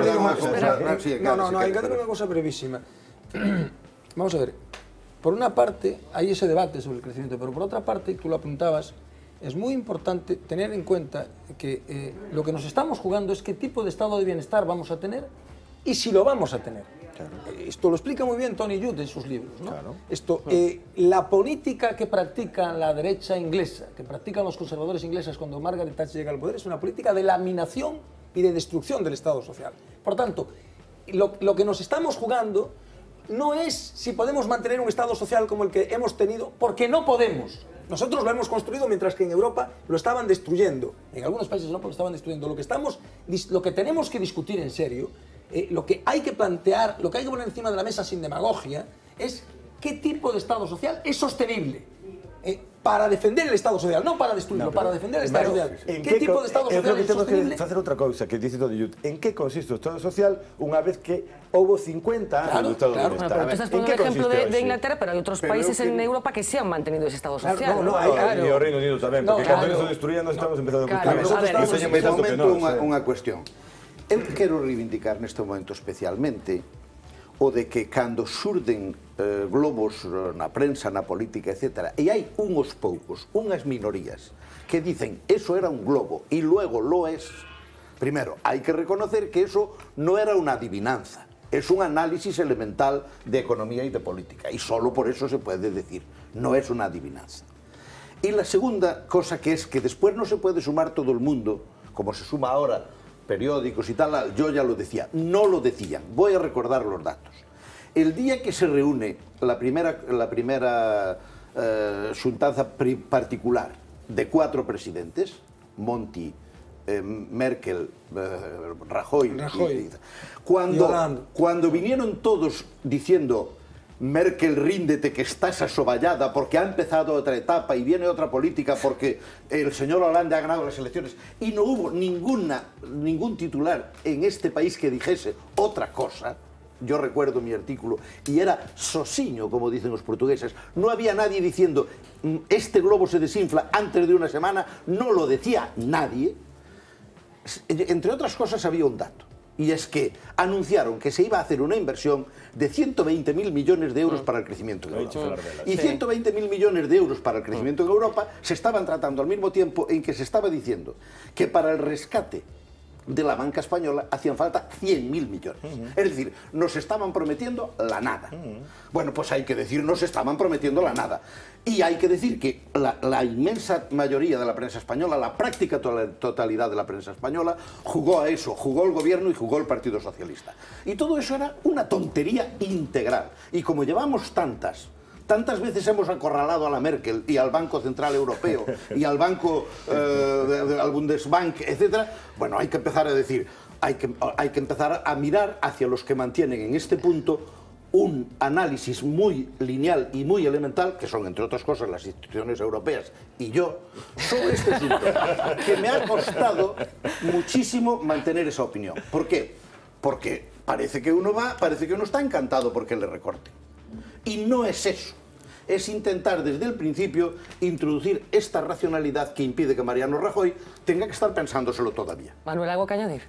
No, no, no, hai que hacer unha cosa brevísima. Vamos a ver, por una parte hay ese debate sobre el crecimiento, pero por otra parte, tú lo apuntabas, es muy importante tener en cuenta que eh, lo que nos estamos jugando es qué tipo de estado de bienestar vamos a tener y si lo vamos a tener. Claro. Esto lo explica muy bien Tony Judd en sus libros, ¿no? Claro. Esto, eh, la política que practica la derecha inglesa, que practican los conservadores ingleses cuando Margaret Thatcher llega al poder, es una política de laminación y de destrucción del Estado social. Por tanto, lo, lo que nos estamos jugando no es si podemos mantener un Estado social como el que hemos tenido, porque no podemos. Nosotros lo hemos construido mientras que en Europa lo estaban destruyendo. En algunos países no, porque lo estaban destruyendo. Lo que, estamos, lo que tenemos que discutir en serio, eh, lo que hay que plantear, lo que hay que poner encima de la mesa sin demagogia, es qué tipo de Estado social es sostenible. Eh, para defender el Estado social, no para destruirlo, no, para defender el Estado social. ¿En qué, qué tipo de Estado social creo que es sostenible? Temos que facer outra cousa que dice Tony Judd. En que consiste o Estado social unha vez que houve cincuenta anos claro, do Estado claro. de Bienestar? Bueno, pero tú estás poniendo el ejemplo de, de Inglaterra, pero hay otros pero países que... en Europa que sí han mantenido ese Estado social. Claro, no, no, no, claro. E o Reino Unido tamén, porque no, claro. Cando eso destruían nos estamos empezando a buscar. Nosotros estamos en este momento unha, unha cuestión. eu quero reivindicar neste momento especialmente o de que cando xurden eh, globos na prensa, na política, etcétera, e hai unhos poucos, unhas minorías, que dicen, eso era un globo, e luego lo es, primero, hai que reconocer que eso no era una adivinanza, es un análisis elemental de economía y de política, y solo por eso se puede decir, no es una adivinanza. Y la segunda cosa que es que después no se puede sumar todo el mundo, como se suma ahora periódicos y tal, yo ya lo decía, no lo decían, voy a recordar los datos. El día que se reúne la primera, la primera eh, xuntanza particular de cuatro presidentes, Monti, eh, Merkel, eh, Rajoy, Rajoy. Y, cuando, cuando vinieron todos diciendo Merkel, ríndete que estás asoballada porque ha empezado otra etapa y viene otra política porque el señor Hollande ha ganado las elecciones, y no hubo ninguna, ningún titular en este país que dijese otra cosa. Yo recuerdo mi artículo y era sosiño, como dicen los portugueses. No había nadie diciendo este globo se desinfla antes de una semana, no lo decía nadie. Entre otras cosas había un dato, y es que anunciaron que se iba a hacer una inversión de ciento veinte mil millones de euros para el crecimiento en Europa. Y ciento veinte mil millones de euros para el crecimiento en Europa se estaban tratando al mismo tiempo en que se estaba diciendo que para el rescate de la banca española hacían falta cien mil millones. Uh-huh. Es decir, nos estaban prometiendo la nada. Uh-huh. Bueno, pues hay que decir, nos estaban prometiendo la nada. Y hay que decir que la, la inmensa mayoría de la prensa española, la práctica to totalidad de la prensa española, jugó a eso, jugó el gobierno y jugó el Partido Socialista. Y todo eso era una tontería integral. Y como llevamos tantas, tantas veces hemos acorralado a la Merkel y al Banco Central Europeo y al Banco, eh, de, de, al Bundesbank, etcétera, bueno, hay que empezar a decir, hay que, hay que empezar a mirar hacia los que mantienen en este punto un análisis muy lineal y muy elemental, que son, entre otras cosas, las instituciones europeas y yo, sobre este asunto, que me ha costado muchísimo mantener esa opinión. ¿Por qué? Porque parece que uno va, parece que uno está encantado porque le recorte. Y no es eso. Es intentar desde el principio introducir esta racionalidad que impide que Mariano Rajoy tenga que estar pensándoselo todavía. Manuel, algo que añadir?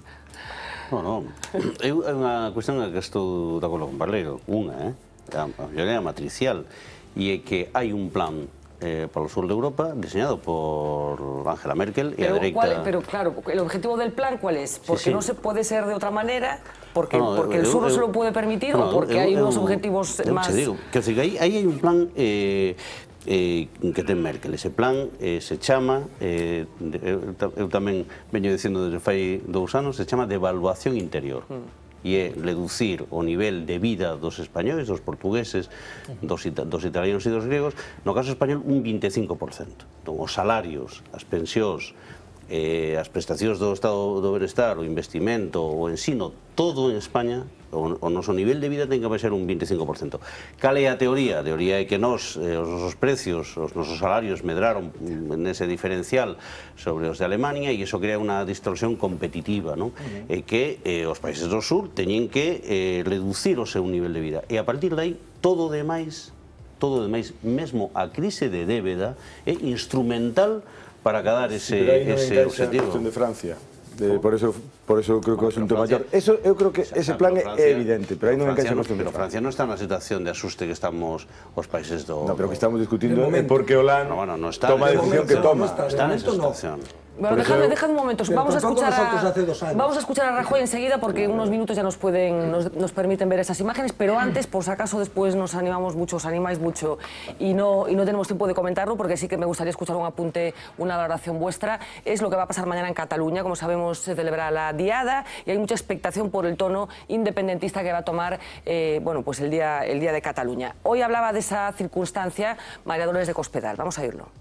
No, no. É unha cuestión que estou de acordo con Valero. Unha, eh? A maioría matricial. E é que hai un plan eh, para o sur de Europa diseñado por Angela Merkel e a dereita... ¿cuál, pero claro, el objetivo del plan, ¿cuál es? ¿Porque sí, sí. no se puede ser de otra manera? ¿Porque, no, porque el eu, sur no eu, se lo puede permitir? no, ¿O porque eu, hay unos eu, objetivos eu más...? Te digo, que, decir, que aí, aí hai un plan eh, eh, que ten Merkel. Ese plan eh, se chama, eh, de, eu, eu tamén veño dicindo desde fai dous anos, se chama de evaluación interior. Mm. E é reducir o nivel de vida dos españoles, dos portugueses, dos, ita dos italianos e dos griegos, no caso español un vinte e cinco por cento. Entón, os salarios, as pensións, eh, as prestacións do Estado do Benestar, o investimento, o ensino, todo en España, o, o noso nivel de vida ten que baixar un vinte e cinco por cento. Cal é a teoría? A teoría é que nos, eh, os nosos precios, os nosos salarios medraron nese diferencial sobre os de Alemania e iso crea unha distorsión competitiva, non? Uh-huh. E que eh, os países do sur teñen que eh, reducir o seu nivel de vida. E a partir de aí, todo o demais, todo o demais, mesmo a crise de débeda, é instrumental para acadar ese, sí, ese objetivo. De Francia. De, por eso por eso creo que é un tema maior. Eso eu creo que o sea, ese plan Francia, é evidente, pero aí non encaixa a cuestión de Francia. Pero Francia non está na situación de asuste que estamos os países do... No, pero que estamos discutindo é porque Hollande no, bueno, no está, toma a decisión que toma. Está, está nesa situación. Bueno, déjame, déjame un momento, vamos a, escuchar a, vamos a escuchar a Rajoy enseguida porque unos minutos ya nos pueden, nos, nos permiten ver esas imágenes, pero antes, por si acaso después nos animamos mucho, os animáis mucho y no, y no tenemos tiempo de comentarlo porque sí que me gustaría escuchar un apunte, una valoración vuestra, es lo que va a pasar mañana en Cataluña. Como sabemos, se celebra la Diada y hay mucha expectación por el tono independentista que va a tomar eh, bueno, pues el, día, el día de Cataluña. Hoy hablaba de esa circunstancia María Dolores de Cospedal, vamos a irlo.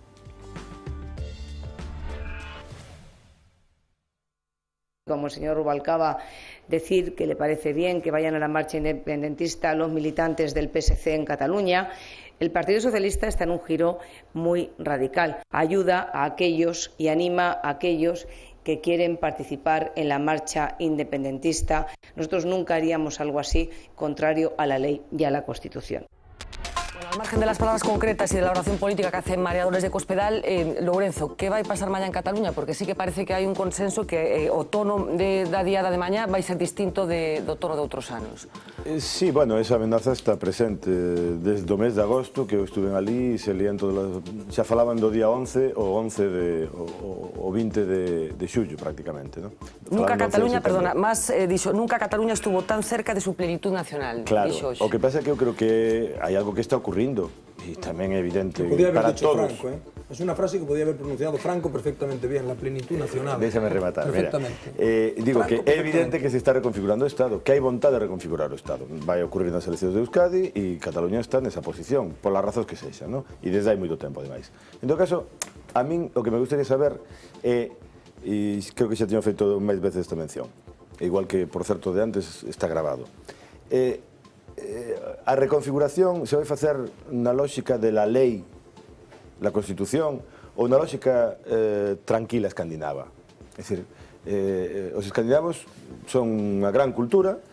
Como el señor Rubalcaba, decir que le parece bien que vayan a la marcha independentista los militantes del P S C en Cataluña. El Partido Socialista está en un giro muy radical. Ayuda a aquellos y anima a aquellos que quieren participar en la marcha independentista. Nosotros nunca haríamos algo así contrario a la ley y a la Constitución. Bueno, Al margen de las palabras concretas y de la oración política que hacen mareadores de Cospedal, eh, Lourenço, ¿qué va a pasar mañana en Cataluña? Porque sí que parece que hai un consenso que eh, o tono de, da diada de mañá vai ser distinto de, do tono de outros anos. Eh, sí, bueno, esa amenaza está presente desde o mes de agosto, que eu estuve ali e se lían todas las... xa falaban do día once o once de, o, o vinte de, de xullo, prácticamente, ¿no? Nunca Cataluña, perdona, más eh, dixo, nunca Cataluña estuvo tan cerca de su plenitud nacional. Claro, dixo o que pasa é que eu creo que hai algo que está ocurrindo e tamén é evidente para todos. Franco, ¿eh? Es una frase que podía haber pronunciado Franco perfectamente bien, la plenitud nacional. Déjame rematar. Perfectamente. Mira, eh, digo Franco, que é evidente que se está reconfigurando o Estado, que hai vontade de reconfigurar o Estado. Vai ocurrir nas eleccións de Euskadi e Cataluña está nesa posición, polas razóns que sexan, ¿no? E desde hai moito tempo, ademais. En todo caso, a min o que me gustaría saber é, e creo que xa teño feito máis veces esta mención, igual que, por certo, de antes está grabado, eh, eh, a reconfiguración se vai facer na lógica de la lei, la Constitución, ou na lógica eh, tranquila escandinava. É dicir, eh, os escandinavos son unha gran cultura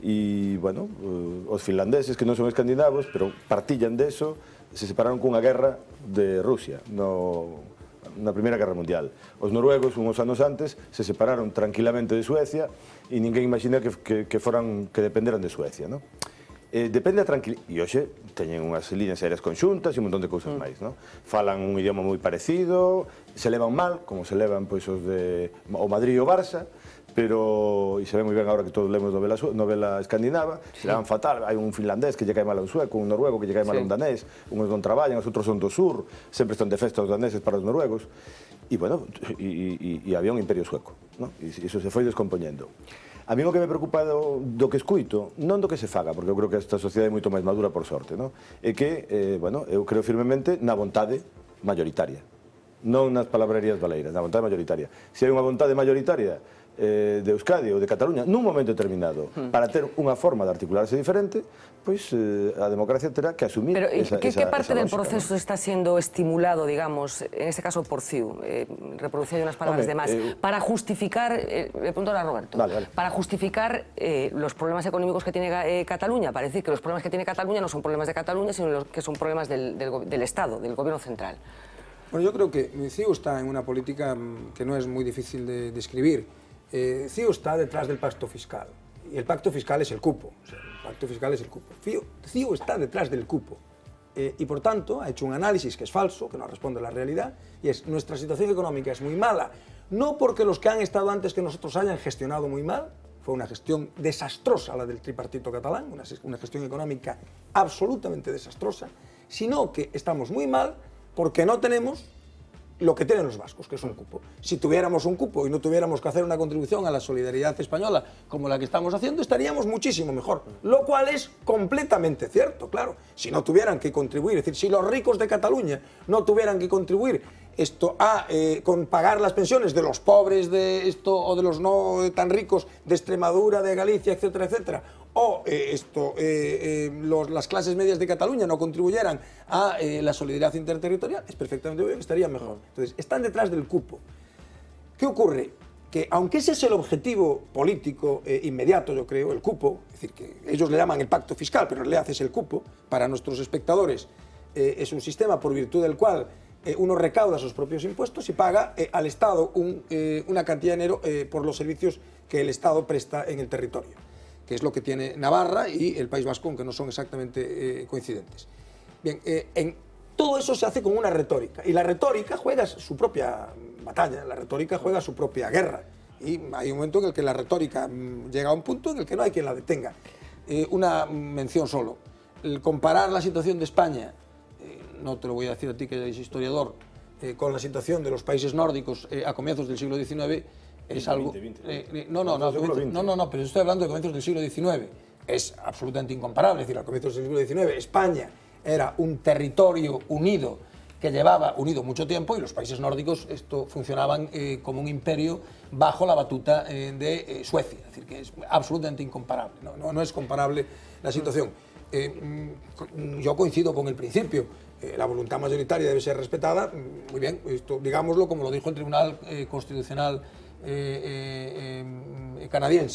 e, bueno, os finlandeses, que non son escandinavos, pero partillan deso, se separaron cunha guerra de Rusia, no, na Primeira Guerra Mundial. Os noruegos, uns anos antes, se separaron tranquilamente de Suecia e ninguén imagina que, que, que, foran, que dependeran de Suecia, non? Eh, depende da tranquilidade. E hoxe teñen unhas líneas aéreas conxuntas e un montón de cousas mm. máis, non? Falan un idioma moi parecido, se levan mal, como se levan pois, os de o Madrid e o Barça, pero, e se ve moi ben agora que todos lemos novela, novela escandinava, sí. Se levan fatal, hai un finlandés que lle cae mal a un sueco, un noruego que lle cae mal sí. a un danés, uns non traballan, os outros son do sur, sempre están de festa os daneses para os noruegos, e, bueno, e, e, e había un imperio sueco, non? E iso se foi descompoñendo. A mí o que me preocupa do, do que escuito, non do que se faga, porque eu creo que esta sociedade é moito máis madura, por sorte, non? É que, eh, bueno, eu creo firmemente na vontade mayoritaria, non nas palabrerías baleiras, na vontade mayoritaria. Se hai unha vontade mayoritaria eh, de Euskadi ou de Cataluña nun momento determinado hmm. para ter unha forma de articularse diferente, pois eh, a democracia terá que asumir Pero, esa, ¿qué, esa, ¿qué parte esa del lógica, proceso ¿no? está siendo estimulado, digamos, en este caso por C I U, eh, reproduciendo unas palabras Hombre, de más, eh, para justificar, eh, le pregunto ahora a Roberto, vale, vale. para justificar eh, los problemas económicos que tiene eh, Cataluña, para decir que los problemas que tiene Cataluña no son problemas de Cataluña, sino los, que son problemas del, del, del Estado, del gobierno central? Bueno, yo creo que C I U está en una política que no es muy difícil de describir. Eh, C I U está detrás del pacto fiscal, y el pacto fiscal es el cupo, o sea, el pacto fiscal es el cupo. C I U, C I U está detrás del cupo, eh, y por tanto ha hecho un análisis que es falso, que no responde a la realidad, y es: nuestra situación económica es muy mala, no porque los que han estado antes que nosotros hayan gestionado muy mal, fue una gestión desastrosa la del tripartito catalán, una, una gestión económica absolutamente desastrosa, sino que estamos muy mal porque no tenemos lo que tienen los vascos, que es un cupo. Si tuviéramos un cupo y no tuviéramos que hacer una contribución a la solidaridad española como la que estamos haciendo, estaríamos muchísimo mejor. Lo cual es completamente cierto, claro. Si no tuvieran que contribuir, es decir, si los ricos de Cataluña no tuvieran que contribuir esto a eh, con pagar las pensiones de los pobres de esto o de los no tan ricos de Extremadura, de Galicia, etcétera, etcétera, o eh, esto, eh, eh, los, las clases medias de Cataluña no contribuyeran a eh, la solidaridad interterritorial, es perfectamente obvio que estaría mejor. Entonces, están detrás del cupo. ¿Qué ocurre? Que aunque ese es el objetivo político eh, inmediato, yo creo, el cupo, es decir, que ellos le llaman el pacto fiscal, pero en realidad es el cupo, para nuestros espectadores eh, es un sistema por virtud del cual eh, uno recauda sus propios impuestos y paga eh, al Estado un, eh, una cantidad de dinero eh, por los servicios que el Estado presta en el territorio, que es lo que tiene Navarra y el País Vasco, aunque no son exactamente eh, coincidentes. Bien, eh, en, todo eso se hace con una retórica, y la retórica juega su propia batalla, la retórica juega su propia guerra, y hay un momento en el que la retórica llega a un punto en el que no hay quien la detenga. Eh, una mención solo, el comparar la situación de España, eh, no te lo voy a decir a ti que eres historiador, eh, con la situación de los países nórdicos eh, a comienzos del siglo diecinueve, es algo... veinte, eh, eh, no, no, no, no, no, no, pero estoy hablando de comienzos del siglo diecinueve. Es absolutamente incomparable. Es decir, a comienzos del siglo diecinueve España era un territorio unido que llevaba unido mucho tiempo, y los países nórdicos esto funcionaban eh, como un imperio bajo la batuta eh, de eh, Suecia. Es decir, que es absolutamente incomparable. No, no, no es comparable la situación. Eh, yo coincido con el principio. Eh, la voluntad mayoritaria debe ser respetada. Muy bien, esto, digámoslo como lo dijo el Tribunal eh, Constitucional Eh, eh, eh, canadiense.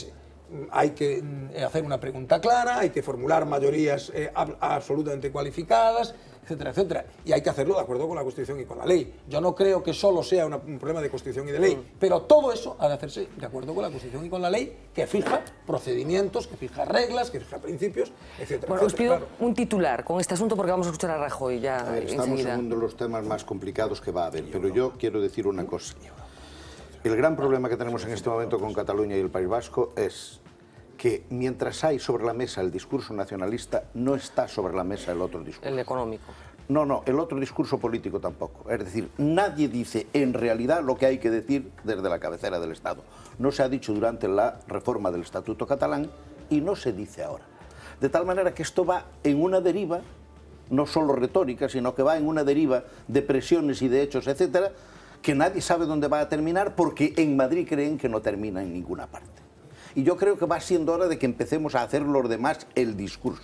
hay que hacer una pregunta clara, hay que formular mayorías eh, absolutamente cualificadas, etcétera, etcétera. Y hay que hacerlo de acuerdo con la Constitución y con la ley. Yo no creo que solo sea una, un problema de Constitución y de ley, mm. pero todo eso ha de hacerse de acuerdo con la Constitución y con la ley, que fija procedimientos, que fija reglas, que fija principios, etcétera. Bueno, os pido claro. un titular con este asunto porque vamos a escuchar a Rajoy ya a ver, estamos enseguida. en uno de los temas más complicados que va a haber, pero yo quiero decir una cosa. El gran problema que tenemos en este momento con Cataluña y el País Vasco es que mientras hay sobre la mesa el discurso nacionalista, no está sobre la mesa el otro discurso. El económico. No, no, el otro discurso político tampoco. Es decir, nadie dice en realidad lo que hay que decir desde la cabecera del Estado. No se ha dicho durante la reforma del Estatuto catalán y no se dice ahora. De tal manera que esto va en una deriva, no solo retórica, sino que va en una deriva de presiones y de hechos, etcétera, que nadie sabe dónde va a terminar porque en Madrid creen que no termina en ninguna parte. Y yo creo que va siendo hora de que empecemos a hacer los demás el discurso.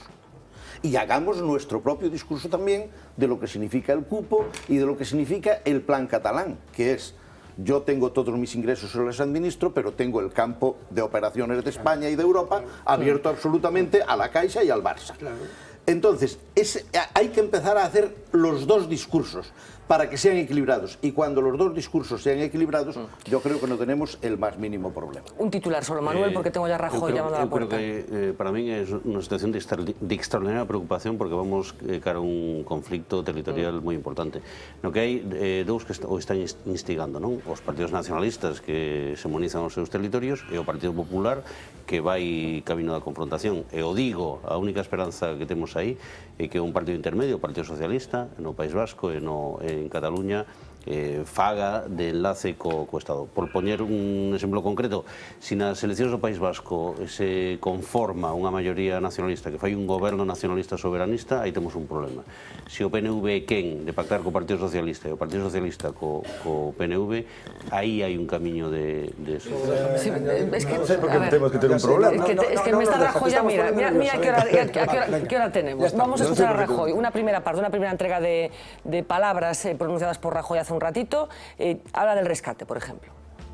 Y hagamos nuestro propio discurso también de lo que significa el cupo y de lo que significa el plan catalán, que es: yo tengo todos mis ingresos y los administro, pero tengo el campo de operaciones de España y de Europa abierto absolutamente a la Caixa y al Barça. Entonces, es, hay que empezar a hacer los dos discursos para que sean equilibrados. Y cuando los dos discursos sean equilibrados, yo creo que no tenemos el más mínimo problema. Un titular solo, Manuel, porque tengo ya a Rajoy llamando a la puerta. Yo creo que eh, para mí es una situación de, extra, de extraordinaria preocupación porque vamos eh, cara a un conflicto territorial moi importante. No que hai eh, dous que est o están instigando, non? Os partidos nacionalistas que se monizan os seus territorios e o Partido Popular que vai camino da confrontación. E o digo, a única esperanza que temos aí é que un partido intermedio, o Partido Socialista, no País Vasco e no, en Cataluña, eh, faga de enlace co, co Estado. Por poñer un exemplo concreto, se nas eleccións do País Vasco se conforma unha maioría nacionalista que fai un goberno nacionalista soberanista, aí temos un problema. Se o P N V é quen de pactar co Partido Socialista e o Partido Socialista co, co P N V, aí hai un camiño de, de eso. Sí, es que, no sé por qué tenemos que tener un problema. Es que, No, no, es que no, me está no, Rajoy ya, mira, mira, mira qué hora, a qué hora, qué hora tenemos. Vamos a escuchar a Rajoy, una primera parte, una primera entrega de, de palabras eh, pronunciadas por Rajoy hace un ratito. Eh, habla del rescate, por ejemplo.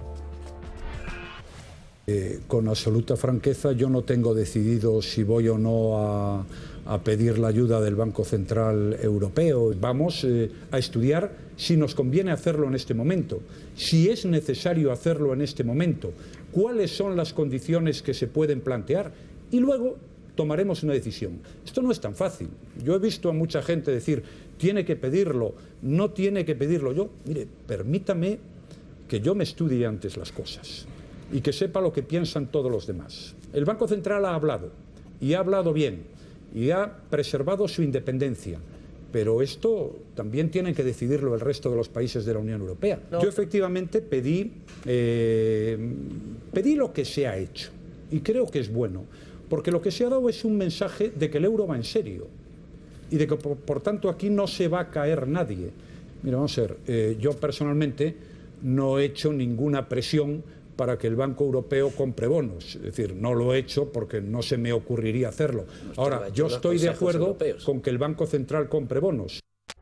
Eh, con absoluta franqueza, yo no tengo decidido si voy o no a, a pedir la ayuda del Banco Central Europeo. Vamos eh, a estudiar si nos conviene hacerlo en este momento, si es necesario hacerlo en este momento, cuáles son las condiciones que se pueden plantear y luego tomaremos una decisión. Esto no es tan fácil. Yo he visto a mucha gente decir, tiene que pedirlo, no tiene que pedirlo. Yo, mire, permítame que yo me estudie antes las cosas y que sepa lo que piensan todos los demás. El Banco Central ha hablado, y ha hablado bien, y ha preservado su independencia, pero esto también tienen que decidirlo el resto de los países de la Unión Europea. No. Yo efectivamente pedí, eh, pedí lo que se ha hecho, y creo que es bueno, porque lo que se ha dado es un mensaje de que el euro va en serio, y de que por, por tanto aquí no se va a caer nadie. Mira, vamos a ver, eh, yo personalmente no he hecho ninguna presión para que el Banco Europeo compre bonos. Es decir, no lo he hecho porque no se me ocurriría hacerlo. Ahora, yo estoy de acuerdo con que el Banco Central compre bonos.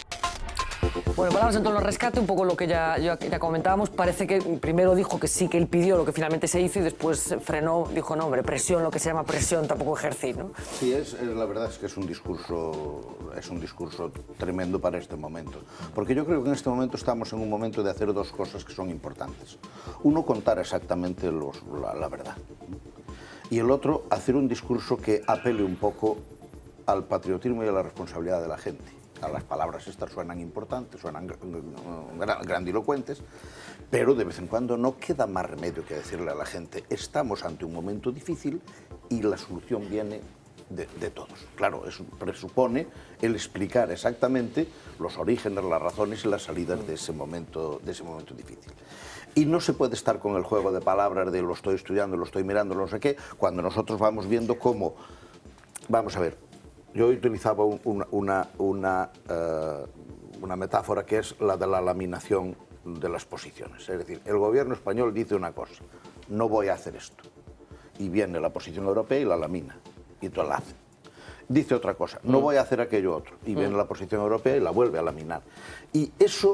Bueno, palabras en torno al rescate, un poco lo que ya, ya, ya comentábamos. Parece que primero dijo que sí, que él pidió lo que finalmente se hizo y después frenó, dijo, no, hombre, presión, lo que se llama presión, tampoco ejercí, ¿no? Sí, es, la verdad es que es un discurso, es un discurso tremendo para este momento. Porque yo creo que en este momento estamos en un momento de hacer dos cosas que son importantes. Uno, contar exactamente los, la, la verdad. Y el otro, hacer un discurso que apele un poco al patriotismo y a la responsabilidad de la gente. A las palabras estas suenan importantes, suenan grandilocuentes, pero de vez en cuando no queda más remedio que decirle a la gente, estamos ante un momento difícil y la solución viene de, de todos. Claro, eso presupone el explicar exactamente los orígenes, las razones y las salidas de ese momento, de ese momento difícil. Y no se puede estar con el juego de palabras de lo estoy estudiando, lo estoy mirando, no sé qué, cuando nosotros vamos viendo cómo, vamos a ver, yo utilizaba una, una, una, uh, una metáfora que es la de la laminación de las posiciones. Es decir, el gobierno español dice una cosa, no voy a hacer esto. Y viene la posición europea y la lamina, y tú la haces. Dice otra cosa, no voy a hacer aquello otro. Y viene la posición europea y la vuelve a laminar. Y eso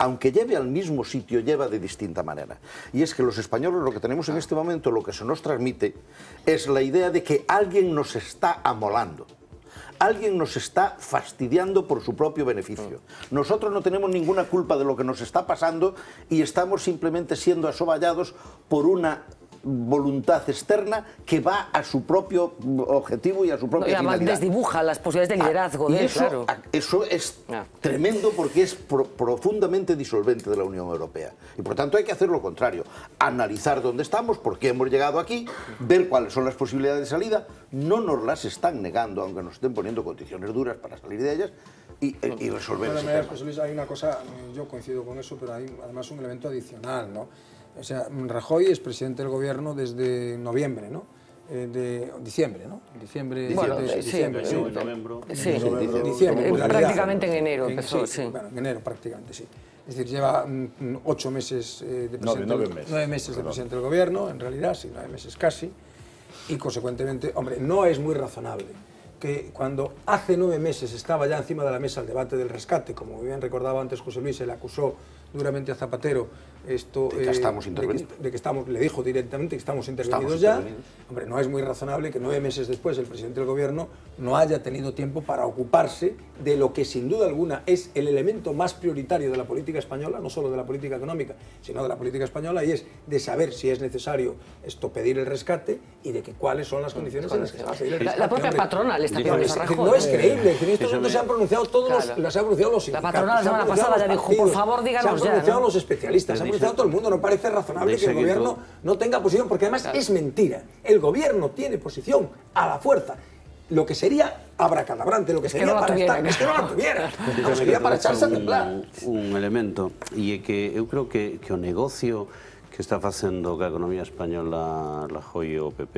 aunque lleve al mismo sitio, lleva de distinta manera. Y es que los españoles lo que tenemos en este momento, lo que se nos transmite, es la idea de que alguien nos está amolando. Alguien nos está fastidiando por su propio beneficio. Nosotros no tenemos ninguna culpa de lo que nos está pasando y estamos simplemente siendo asoballados por una voluntad externa que va a su propio objetivo y a su propia no, y además finalidad. Desdibuja las posibilidades de liderazgo Ah, de él, eso, claro. Eso es ah. tremendo porque es pro, profundamente disolvente de la Unión Europea. Y por tanto hay que hacer lo contrario. Analizar dónde estamos, por qué hemos llegado aquí, ver cuáles son las posibilidades de salida. No nos las están negando, aunque nos estén poniendo condiciones duras para salir de ellas y, y resolver ese tema. José Luis, hay una cosa, yo coincido con eso, pero hay además un elemento adicional, ¿no? O sea, Rajoy es presidente del gobierno desde noviembre, ¿no? Eh, de diciembre, ¿no? Diciembre, bueno, de, sí, diciembre, sí, sí. noviembre. Sí, Diciembre, diciembre, eh, en prácticamente en realidad. enero En, empezó, sí, sí. Bueno, en enero prácticamente, sí. Es decir, lleva mm, ocho meses eh, de presidente, Nueve, nueve meses. nueve meses de presidente del gobierno, en realidad, sí, nueve meses casi, y consecuentemente, hombre, no es muy razonable que cuando hace nueve meses estaba ya encima de la mesa el debate del rescate, como bien recordaba antes José Luis, se le acusó duramente a Zapatero esto, de que eh, estamos de intervenidos. que, de que estamos, le dijo directamente que estamos intervenidos Estamos ya. intervenidos. Hombre, no es muy razonable que nueve meses después el presidente del gobierno no haya tenido tiempo para ocuparse de lo que sin duda alguna es el elemento más prioritario de la política española, no solo de la política económica, sino de la política española, y es de saber si es necesario esto pedir el rescate y de que cuáles son las condiciones en las que se va a pedir el rescate. La, la propia hombre. patronal le está No, pidiendo es, a es Rajoy. decir, no es creíble, en estos Eso momentos me- se han pronunciado todos Claro. los, las han pronunciado los sindicatos. patronal la se han semana pronunciado pasada los ya dijo, partidos, por favor, díganos se han ya, pronunciado ¿no? los especialistas, se han Dice- pronunciado todo el mundo. No parece razonable dice que el que gobierno todo- no tenga posición, porque además es mentira. El gobierno tiene posición a la fuerza. Lo que sería abracadabrante, lo que que sería no la para tuviera, estar, es que no la tuviera. Yo No, sería para echarse a temblar. un, un elemento, e é que eu creo que, que o negocio que está facendo que a economía española Rajoy e o P P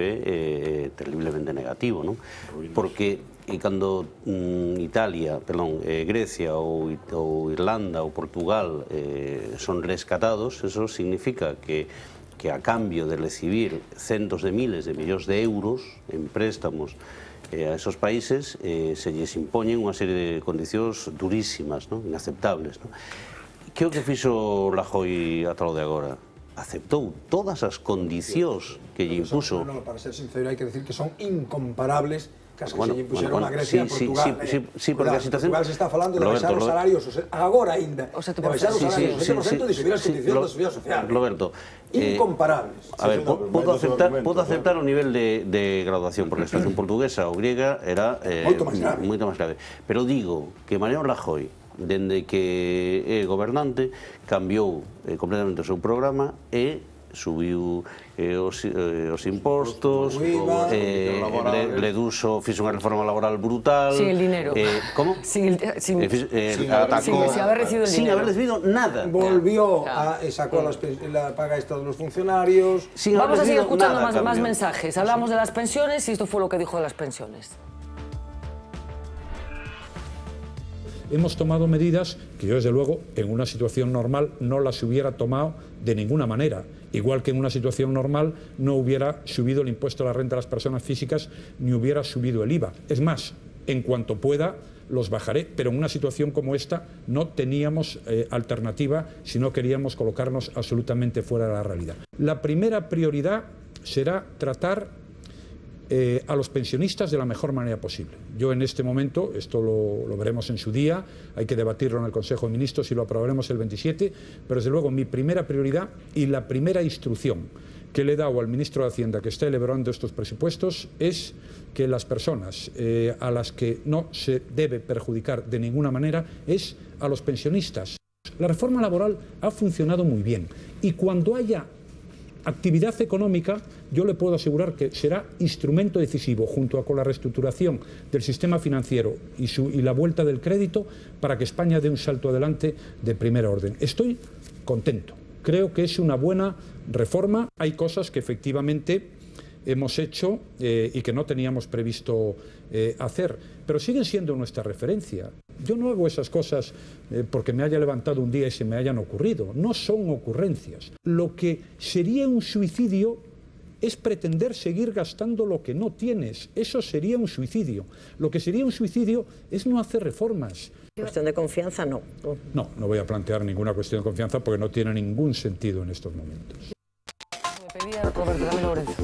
é terriblemente negativo, non? Porque e cando mm, Italia, perdón, eh, Grecia ou, ou Irlanda ou Portugal eh, son rescatados, eso significa que que a cambio de recibir centos de miles de millóns de euros en préstamos eh, a esos países, eh, se lles impoñen unha serie de condicións durísimas, ¿no? Inaceptables, ¿no? Que é o que fixo Rajoy ata lo de agora? Aceptou todas as condicións que lle impuso. No, para ser sincero, hay que decir que son incomparables casi Bueno, que se impusieron bueno, a Grecia sí, e sí, Portugal. sí, sí, sí, porque Cuidado, a situación- Portugal se está falando de Roberto, baixar os Roberto. salarios, o sea, agora ainda, O sea, tú de baixar os sí, salarios, o sete por cento de subir as sí, condicións Ro- da subida social. Roberto, eh, Incomparables. a ver, Sí, po- sí, no, podo pero aceptar, argumentos, podo aceptar o nivel de, de graduación, porque a situación portuguesa ou griega era eh, Moito máis grave. moito máis grave. Pero digo que Mariano Rajoy, dende que é gobernante, cambiou eh, completamente o seu programa e subiu eh, os, eh, os impostos, O I V A, eh, le, reduxo, fixo unha reforma laboral brutal. Sin el dinero. Eh, como? Sin, el- sin, Eh, fix- eh, Sin haber atacó, recibido- sin haber recibido el sin dinero. haber recibido nada. Volvió Ya. a, y sacó las pen- la paga extra de los funcionarios. Sin haber Vamos a seguir recibido escuchando nada, más, más cambio. mensajes. Hablamos de las pensiones y esto fue lo que dijo de las pensiones. Hemos tomado medidas que yo, desde luego, en una situación normal no las hubiera tomado de ninguna manera. Igual que en una situación normal no hubiera subido el impuesto a la renta de las personas físicas ni hubiera subido el I V A. Es más, en cuanto pueda, los bajaré, pero en una situación como esta no teníamos eh, alternativa si no queríamos colocarnos absolutamente fuera de la realidad. La primera prioridad será tratar Eh, a los pensionistas de la mejor manera posible. Yo en este momento, esto lo, lo veremos en su día, hay que debatirlo en el Consejo de Ministros y lo aprobaremos el veintisiete, pero desde luego mi primera prioridad y la primera instrucción que le he dado al ministro de Hacienda que está elaborando estos presupuestos es que las personas eh, a las que no se debe perjudicar de ninguna manera es a los pensionistas. La reforma laboral ha funcionado muy bien y cuando haya actividad económica, yo le puedo asegurar que será instrumento decisivo junto a con la reestructuración del sistema financiero y, su, y la vuelta del crédito para que España dé un salto adelante de primera orden. Estoy contento. Creo que es una buena reforma. Hay cosas que efectivamente hemos hecho eh, y que no teníamos previsto eh, hacer, pero siguen siendo nuestra referencia. Yo no hago esas cosas eh, porque me haya levantado un día y se me hayan ocurrido, no son ocurrencias. Lo que sería un suicidio es pretender seguir gastando lo que no tienes. Eso sería un suicidio. Lo que sería un suicidio es no hacer reformas. Cuestión de confianza, no. No, no voy a plantear ninguna cuestión de confianza porque no tiene ningún sentido en estos momentos. Me pedía Roberto, dame Lorenzo.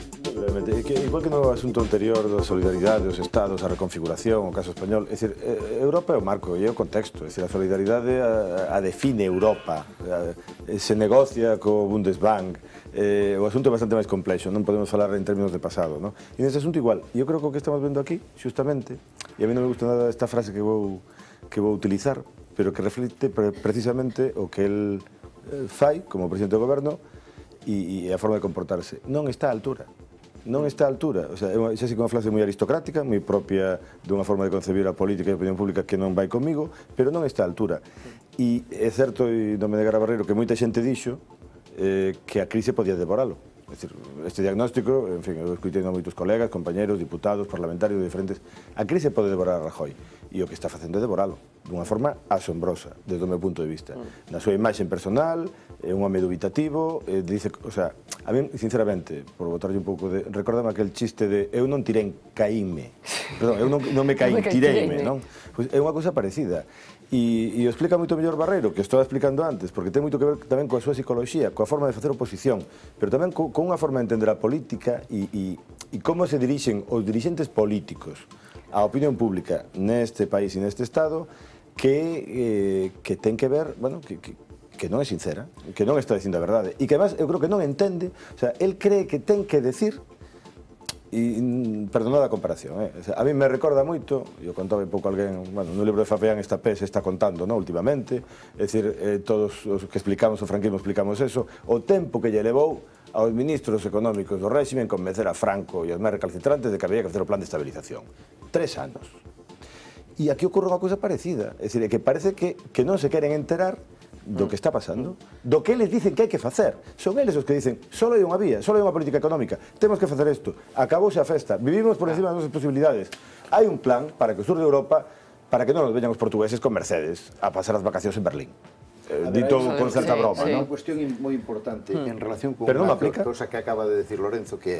Que, igual que no asunto anterior da solidaridade dos Estados, a reconfiguración, o caso español, é dicir, Europa é o marco e é o contexto, é dicir, a solidaridade a, a define Europa, a, se negocia co Bundesbank, eh, o asunto é bastante máis complexo, non podemos falar en términos de pasado, non? E nese asunto igual, e eu creo que o que estamos vendo aquí, xustamente, e a mí non me gusta nada esta frase que vou, que vou utilizar, pero que reflite pre precisamente o que el eh, fai como presidente do goberno e, e a forma de comportarse. Non está á altura. Non está á altura. O sea, xa sei que é unha frase moi aristocrática, moi propia dunha forma de concebir a política e a opinión pública que non vai comigo, pero non está á altura. E é certo, e non me negar a Barreiro, que moita xente dixo eh, que a crise podía devoralo. É dicir, este diagnóstico, en fin, eu escutei a moitos colegas, compañeros, diputados, parlamentarios de diferentes... A crise pode devorar a Rajoy, e o que está facendo é devoralo, dunha forma asombrosa, desde o meu punto de vista. Na súa imaxe personal, é un home dubitativo, eh, dice, o sea, a mí, sinceramente, por botarlle un pouco de... Recórdame aquel chiste de eu non tirei, caíme. Perdón, eu non, non me caí, tireime, non? Pois é unha cousa parecida. E, e o explica moito mellor Barreiro, que estaba explicando antes, porque ten moito que ver tamén coa súa psicoloxía, coa forma de facer oposición, pero tamén co, con unha forma de entender a política e, e, e como se dirixen os dirixentes políticos á opinión pública neste país e neste Estado, que, eh, que ten que ver, bueno, que, que, que non é sincera, que non está dicindo a verdade, e que además eu creo que non entende, o sea, el cree que ten que decir. E, perdonad a comparación, eh? O sea, a mí me recorda moito, eu contaba un pouco alguén, bueno, no libro de Fabián esta P se está contando, no, últimamente, é dicir, eh, todos os que explicamos o franquismo explicamos eso, o tempo que lle levou aos ministros económicos do réxime en convencer a Franco e aos máis recalcitrantes de que había que facer o plan de estabilización. Tres anos. E aquí ocorre unha cousa parecida, é dicir, que parece que, que non se queren enterar do que está pasando, do que eles dicen que hai que facer. Son eles os que dicen, só hai unha vía, só hai unha política económica, temos que facer isto, acabouse a festa, vivimos por encima das nosas posibilidades. Hai un plan para que o sur de Europa, para que non nos veñan os portugueses con Mercedes a pasar as vacacións en Berlín. Eh, dito con certa sí, broma, sí. ¿no? Unha cuestión moi importante hmm. en relación con Pero non unha aplica. cosa que acaba de decir Lorenzo, que é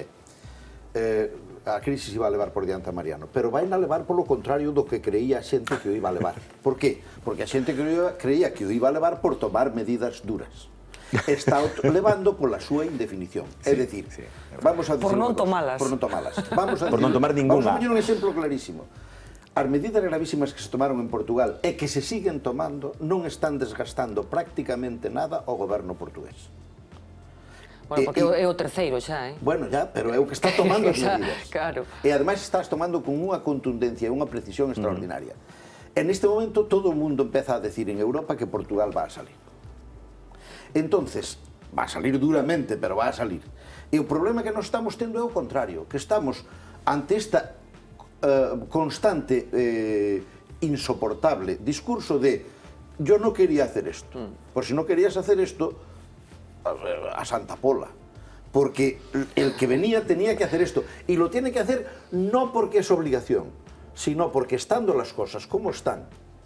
eh, a crisis iba a levar por diante a Mariano, pero vai a levar polo contrario do que creía a xente que o iba a levar. Por qué? Porque a xente que o creía que o iba a levar por tomar medidas duras. Está levando pola súa indefinición. É sí, dicir, sí, vamos a por non tomalas. Por non tomalas. Vamos a por non tomar ninguna. Vamos a poñer un exemplo clarísimo. As medidas gravísimas que se tomaron en Portugal e que se siguen tomando non están desgastando prácticamente nada ao goberno portugués. Bueno, porque e, é o terceiro xa, eh? Bueno, ya, pero é o que está tomando as medidas. Claro. E ademais estás tomando con unha contundencia e unha precisión extraordinaria. Mm. En este momento todo o mundo empeza a decir en Europa que Portugal va a salir. Entonces, va a salir duramente, pero va a salir. E o problema que nos estamos tendo é o contrario, que estamos ante esta uh, constante, eh, insoportable discurso de yo no quería hacer esto. Mm. Por si no querías hacer esto, a Santa Pola, porque el que venía tenía que hacer esto, y lo tiene que hacer no porque es obligación, sino porque estando las cosas como están,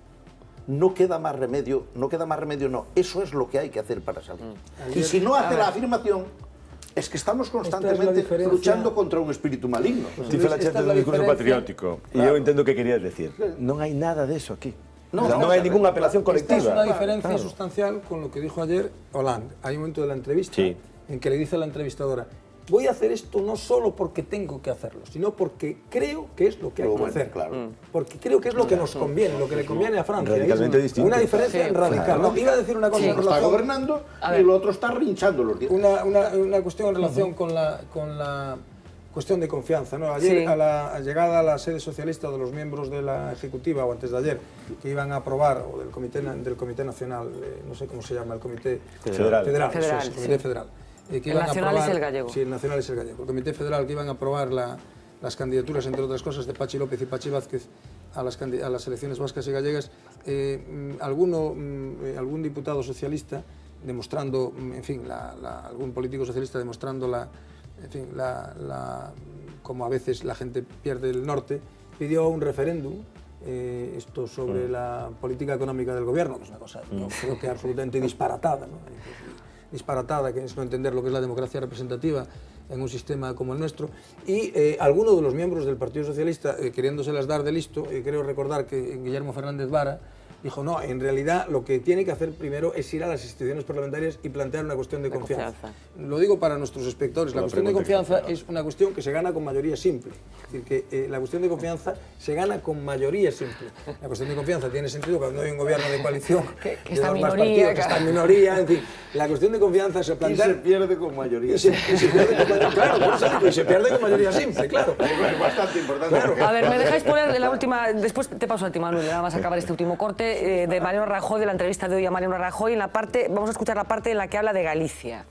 no queda más remedio, no queda más remedio, no, eso es lo que hay que hacer para salir. Mm. Y si no hace la afirmación, es que estamos constantemente es luchando contra un espíritu maligno. Ti falaste do discurso patriótico, e eu entendo que querías decir, non hai nada de eso aquí. No, o sea, no hay ninguna apelación colectiva. Esta es una diferencia claro. sustancial con lo que dijo ayer Hollande. Hay un momento de la entrevista sí. en que le dice a la entrevistadora, voy a hacer esto no solo porque tengo que hacerlo, sino porque creo que es lo que hay oh, que bueno, hacer. Claro. Porque creo que es lo que nos conviene, lo que le conviene a Francia. Radicalmente es distinto. Una diferencia sí, radical. Claro. No, iba a decir una cosa sí. en relación... Está gobernando y el otro está rinchando los dientes. Una, una, una cuestión en relación uh-huh. con la... Con la cuestión de confianza, ¿no? Ayer, sí. a la a llegada a la sede socialista de los miembros de la Ejecutiva, o antes de ayer, que iban a aprobar, o del Comité, del comité Nacional, eh, no sé cómo se llama, el Comité Federal, Federal, Federal, eso es, el Comité sí. Federal. Eh, que el iban Nacional a aprobar, es el gallego. Sí, el Nacional es el gallego. El Comité Federal que iban a aprobar la, las candidaturas, entre otras cosas, de Pachi López y Pachi Vázquez a las, a las elecciones vascas y gallegas, eh, alguno, eh, algún diputado socialista demostrando, en fin, la, la, algún político socialista demostrando la, en fin, la, la como a veces la gente pierde el norte, pidió un referéndum, eh, esto sobre mm. la política económica del gobierno, que es una cosa, yo creo que absolutamente disparatada, ¿no? Disparatada, que es no entender lo que es la democracia representativa, en un sistema como el nuestro, y eh, alguno de los miembros del Partido Socialista, eh, queriéndoselas dar de listo, eh, creo recordar que Guillermo Fernández Vara dijo, no, en realidad lo que tiene que hacer primero es ir a las instituciones parlamentarias y plantear una cuestión de, de confianza. confianza. Lo digo para nuestros espectadores, la, la cuestión de confianza es una cuestión que se gana con mayoría simple. Es decir, que eh, la cuestión de confianza se gana con mayoría simple. La cuestión de confianza tiene sentido cuando hay un gobierno de coalición que, que de está dos minoría, más partidos, que está en minoría, en fin, la cuestión de confianza se plantea... Y se pierde con mayoría y se, y se pierde con mayoría, claro, por eso digo, y se pierde con mayoría simple, claro. Es bastante importante. Claro. A ver, me dejáis poner la última, después te paso a ti, Manuel, nada más acabar este último corte eh, de Mariano Rajoy, de la entrevista de hoy a Mariano Rajoy, en la parte, vamos a escuchar la parte en la que habla de Galicia.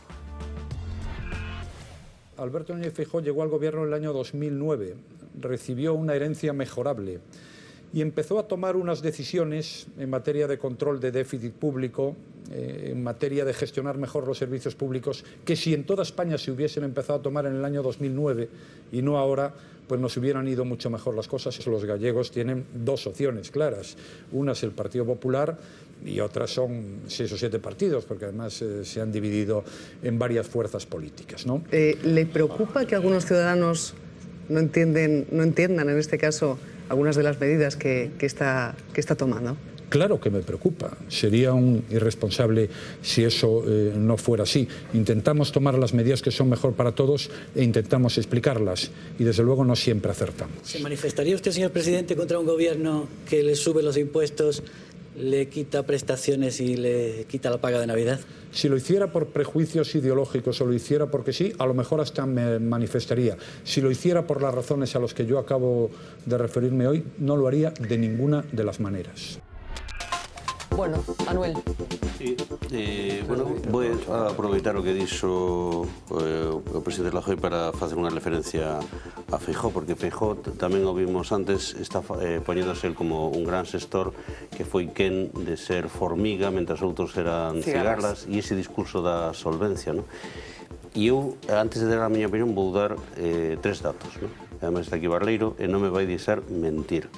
Alberto Núñez Feijóo llegó al gobierno en el año dos mil nueve, recibió una herencia mejorable y empezó a tomar unas decisiones en materia de control de déficit público, eh, en materia de gestionar mejor los servicios públicos, que si en toda España se hubiesen empezado a tomar en el año dos mil nueve y no ahora, pues nos hubieran ido mucho mejor las cosas. Los gallegos tienen dos opciones claras. Una es el Partido Popular y otras son seis o siete partidos, porque además eh, se han dividido en varias fuerzas políticas, ¿no? Eh, ¿Le preocupa que algunos ciudadanos no, entienden, no entiendan, en este caso, algunas de las medidas que, que, está, que está tomando? Claro que me preocupa. Sería un irresponsable si eso eh, no fuera así. Intentamos tomar las medidas que son mejor para todos e intentamos explicarlas y desde luego no siempre acertamos. ¿Se manifestaría usted, señor presidente, contra un gobierno que le sube los impuestos, le quita prestaciones y le quita la paga de Navidad? Si lo hiciera por prejuicios ideológicos o lo hiciera porque sí, a lo mejor hasta me manifestaría. Si lo hiciera por las razones a las que yo acabo de referirme hoy, no lo haría de ninguna de las maneras. Bueno, Manuel. Sí, eh, bueno, voy a aproveitar o que dixo eh, o presidente Rajoy para facer unha referencia a Feijóo, porque Feijóo tamén o vimos antes, está eh, poñéndose el como un gran xestor que foi quen de ser formiga mentras outros eran cigarras, e ese discurso da solvencia, ¿no? E eu, antes de dar a miña opinión, vou dar eh, tres datos, ¿no? Además está aquí Barleiro e non me vai deixar mentir.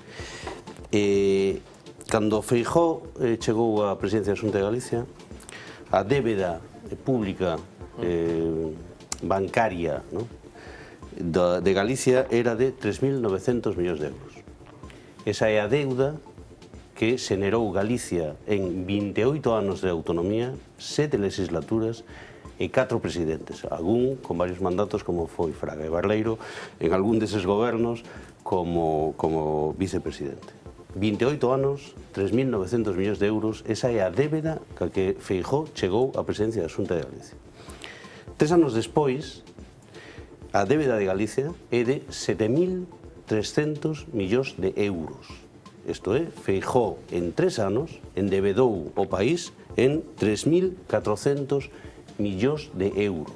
Eh, Cando Feijóo eh, chegou á presidencia da Xunta de Galicia, a débeda pública eh, bancaria, ¿no?, de, de Galicia era de tres mil novecientos millóns de euros. Esa é a deuda que xenerou Galicia en vinte e oito anos de autonomía, sete legislaturas e catro presidentes, algún con varios mandatos como foi Fraga e Barleiro, en algún deses gobernos como, como vicepresidente. vinte e oito anos, tres mil novecientos millóns de euros, esa é a débeda ca que Feijóo chegou á presidencia da Xunta de Galicia. Tres anos despois, a débeda de Galicia é de sete mil trescentos millóns de euros. Isto é, Feijóo en tres anos endebedou o país en tres mil catrocentos millóns de euros.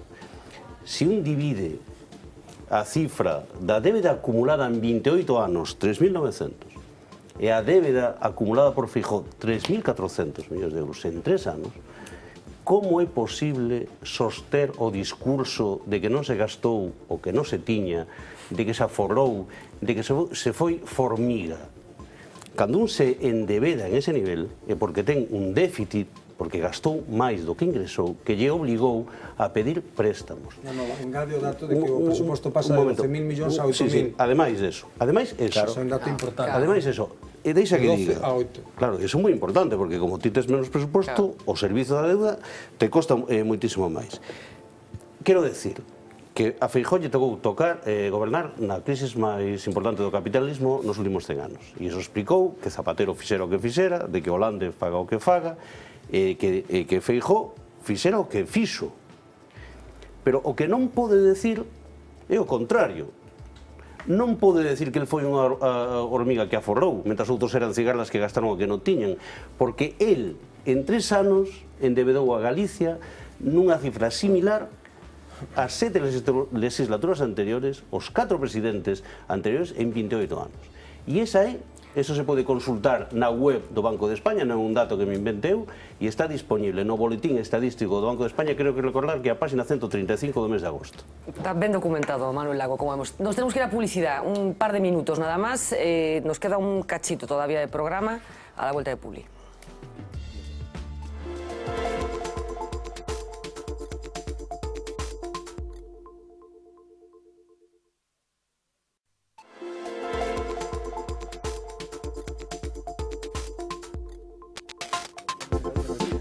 Se un divide a cifra da débeda acumulada en vinte e oito anos, tres mil novecentos, e a débeda acumulada por Feijóo, tres mil catrocentos millóns de euros en tres anos, como é posible soster o discurso de que non se gastou o que non se tiña, de que se aforrou, de que se foi formiga? Cando un se endebeda en ese nivel é porque ten un déficit, porque gastou máis do que ingresou, que lle obligou a pedir préstamos. Non, non, engade o dato de que o presuposto pasa de doce mil millóns a oito mil. Sí, sí, ademais deso. Ademais eso. Claro, é un dato importante. Ademais eso. E deixa que diga. doce a oito. Claro, eso é moi importante, porque como ti tes menos presuposto, o servizo da deuda te costa eh, moitísimo máis. Quero decir que a Feijóo lle tocou tocar, eh, gobernar na crisis máis importante do capitalismo nos últimos cen anos. E iso explicou que Zapatero fixera o que fixera, de que Hollande faga o que faga, e que, e que Feijóo fixera o que fixo. Pero o que non pode decir é o contrario. Non pode decir que el foi unha hormiga que aforrou, mentras outros eran cigarras que gastaron o que non tiñan, porque el, en tres anos, endebedou a Galicia nunha cifra similar as sete legislaturas anteriores, os catro presidentes anteriores en vinte e oito anos. E esa é, eso se pode consultar na web do Banco de España, non é un dato que me inventeu, e está disponible no boletín estadístico do Banco de España, creo que recordar que é a página ciento treinta e cinco do mes de agosto. Está ben documentado, Manuel Lago, como vemos. Nos tenemos que ir a publicidad, un par de minutos nada más, eh, nos queda un cachito todavía de programa, a la vuelta de Publi.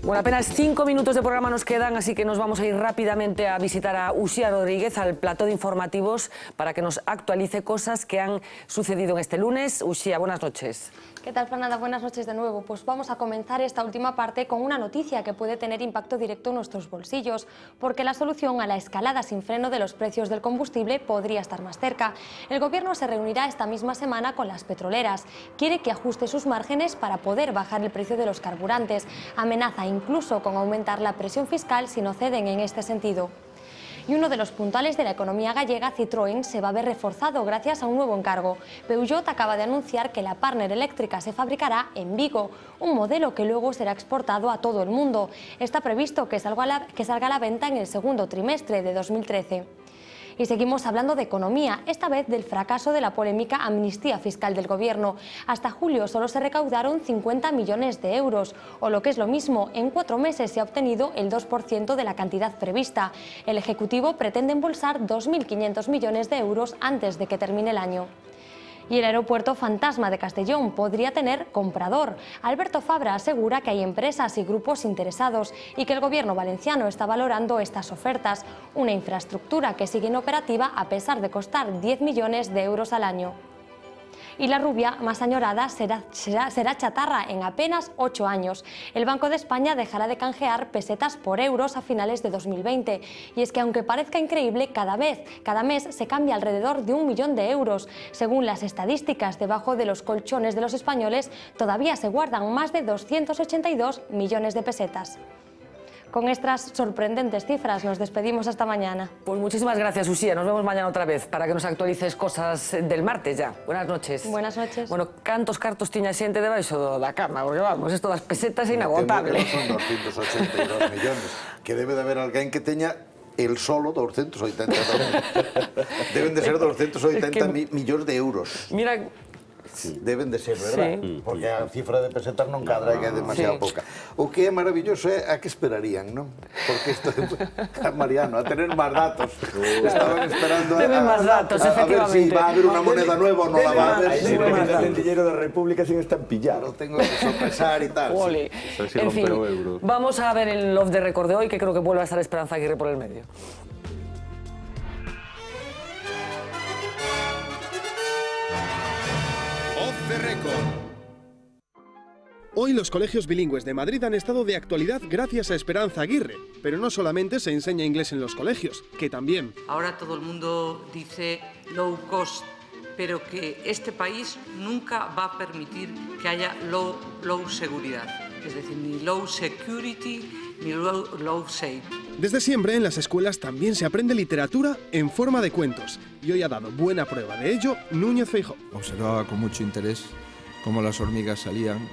Bueno, apenas cinco minutos de programa nos quedan, así que nos vamos a ir rápidamente a visitar a Uxía Rodríguez, al plató de informativos, para que nos actualice cosas que han sucedido en este lunes. Uxía, buenas noches. ¿Qué tal, Fernanda? Buenas noches de nuevo. Pues vamos a comenzar esta última parte con una noticia que puede tener impacto directo en nuestros bolsillos, porque la solución a la escalada sin freno de los precios del combustible podría estar más cerca. El Gobierno se reunirá esta misma semana con las petroleras. Quiere que ajuste sus márgenes para poder bajar el precio de los carburantes. Amenaza incluso con aumentar la presión fiscal si no ceden en este sentido. Y uno de los puntales de la economía gallega, Citroën, se va a ver reforzado gracias a un nuevo encargo. Peugeot acaba de anunciar que la Partner eléctrica se fabricará en Vigo, un modelo que luego será exportado a todo el mundo. Está previsto que salga a la, que salga a la venta en el segundo trimestre de dos mil trece. Y seguimos hablando de economía, esta vez del fracaso de la polémica amnistía fiscal del Gobierno. Hasta julio solo se recaudaron cincuenta millones de euros, o lo que es lo mismo, en cuatro meses se ha obtenido el dos por ciento de la cantidad prevista. El Ejecutivo pretende embolsar dos mil quinientos millones de euros antes de que termine el año. Y el aeropuerto fantasma de Castellón podría tener comprador. Alberto Fabra asegura que hay empresas y grupos interesados y que el Gobierno valenciano está valorando estas ofertas, una infraestructura que sigue inoperativa a pesar de costar diez millones de euros al año. Y la rubia más añorada será, será, será chatarra en apenas ocho años. El Banco de España dejará de canjear pesetas por euros a finales de dos mil veinte. Y es que aunque parezca increíble, cada vez, cada mes se cambia alrededor de un millón de euros. Según las estadísticas, debajo de los colchones de los españoles todavía se guardan más de doscientos ochenta y dos millones de pesetas. Con estas sorprendentes cifras nos despedimos hasta mañana. Pues muchísimas gracias, Uxía. Nos vemos mañana otra vez para que nos actualices cosas del martes ya. Buenas noches. Buenas noches. Bueno, cantos cartos tiña xente debaixo da cama, porque vamos, esto das pesetas é inagotable. Que son doscientos ochenta y dos millones, que debe de haber alguén que teña el solo doscientos ochenta y dos. Deben de ser doscientos ochenta millóns de euros. Mira... Sí. Deben de ser, verdad? Sí. Porque a cifra de pesetas non cadra, que é demasiado sí. pouca. O que é maravilloso é a que esperarían, non? Porque isto é Mariano, a tener máis datos. Uh. Estaban esperando a, a, más datos, a, a ver si va a haber unha moneda nueva ou non la va a haber. Aí se remite el dinero da República sin estampillar. Lo tengo que sopesar y tal. Ole. Sí. En fin, vamos a ver el off the record de hoy, que creo que vuelve a estar Esperanza Aguirre por el medio. Hoy los colegios bilingües de Madrid han estado de actualidad gracias a Esperanza Aguirre, pero no solamente se enseña inglés en los colegios, que también. Ahora todo el mundo dice low cost, pero que este país nunca va a permitir que haya low, low seguridad, es decir, ni low security ni low, low safe. Desde siempre en las escuelas también se aprende literatura en forma de cuentos, y hoy ha dado buena prueba de ello Núñez Feijóo. Observaba con mucho interés cómo las hormigas salían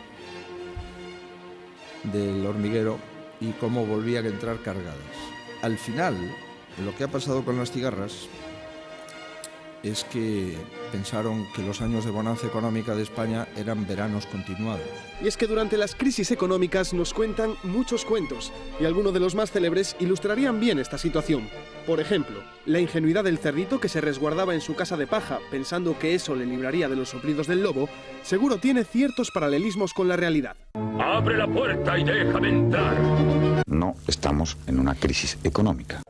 del hormiguero y cómo volvían a entrar cargadas. Al final, lo que ha pasado con las cigarras es que pensaron que los años de bonanza económica de España eran veranos continuados. Y es que durante las crisis económicas nos cuentan muchos cuentos, y algunos de los más célebres ilustrarían bien esta situación. Por ejemplo, la ingenuidad del cerdito que se resguardaba en su casa de paja pensando que eso le libraría de los soplidos del lobo, seguro tiene ciertos paralelismos con la realidad. ¡Abre la puerta y déjame entrar! No estamos en una crisis económica.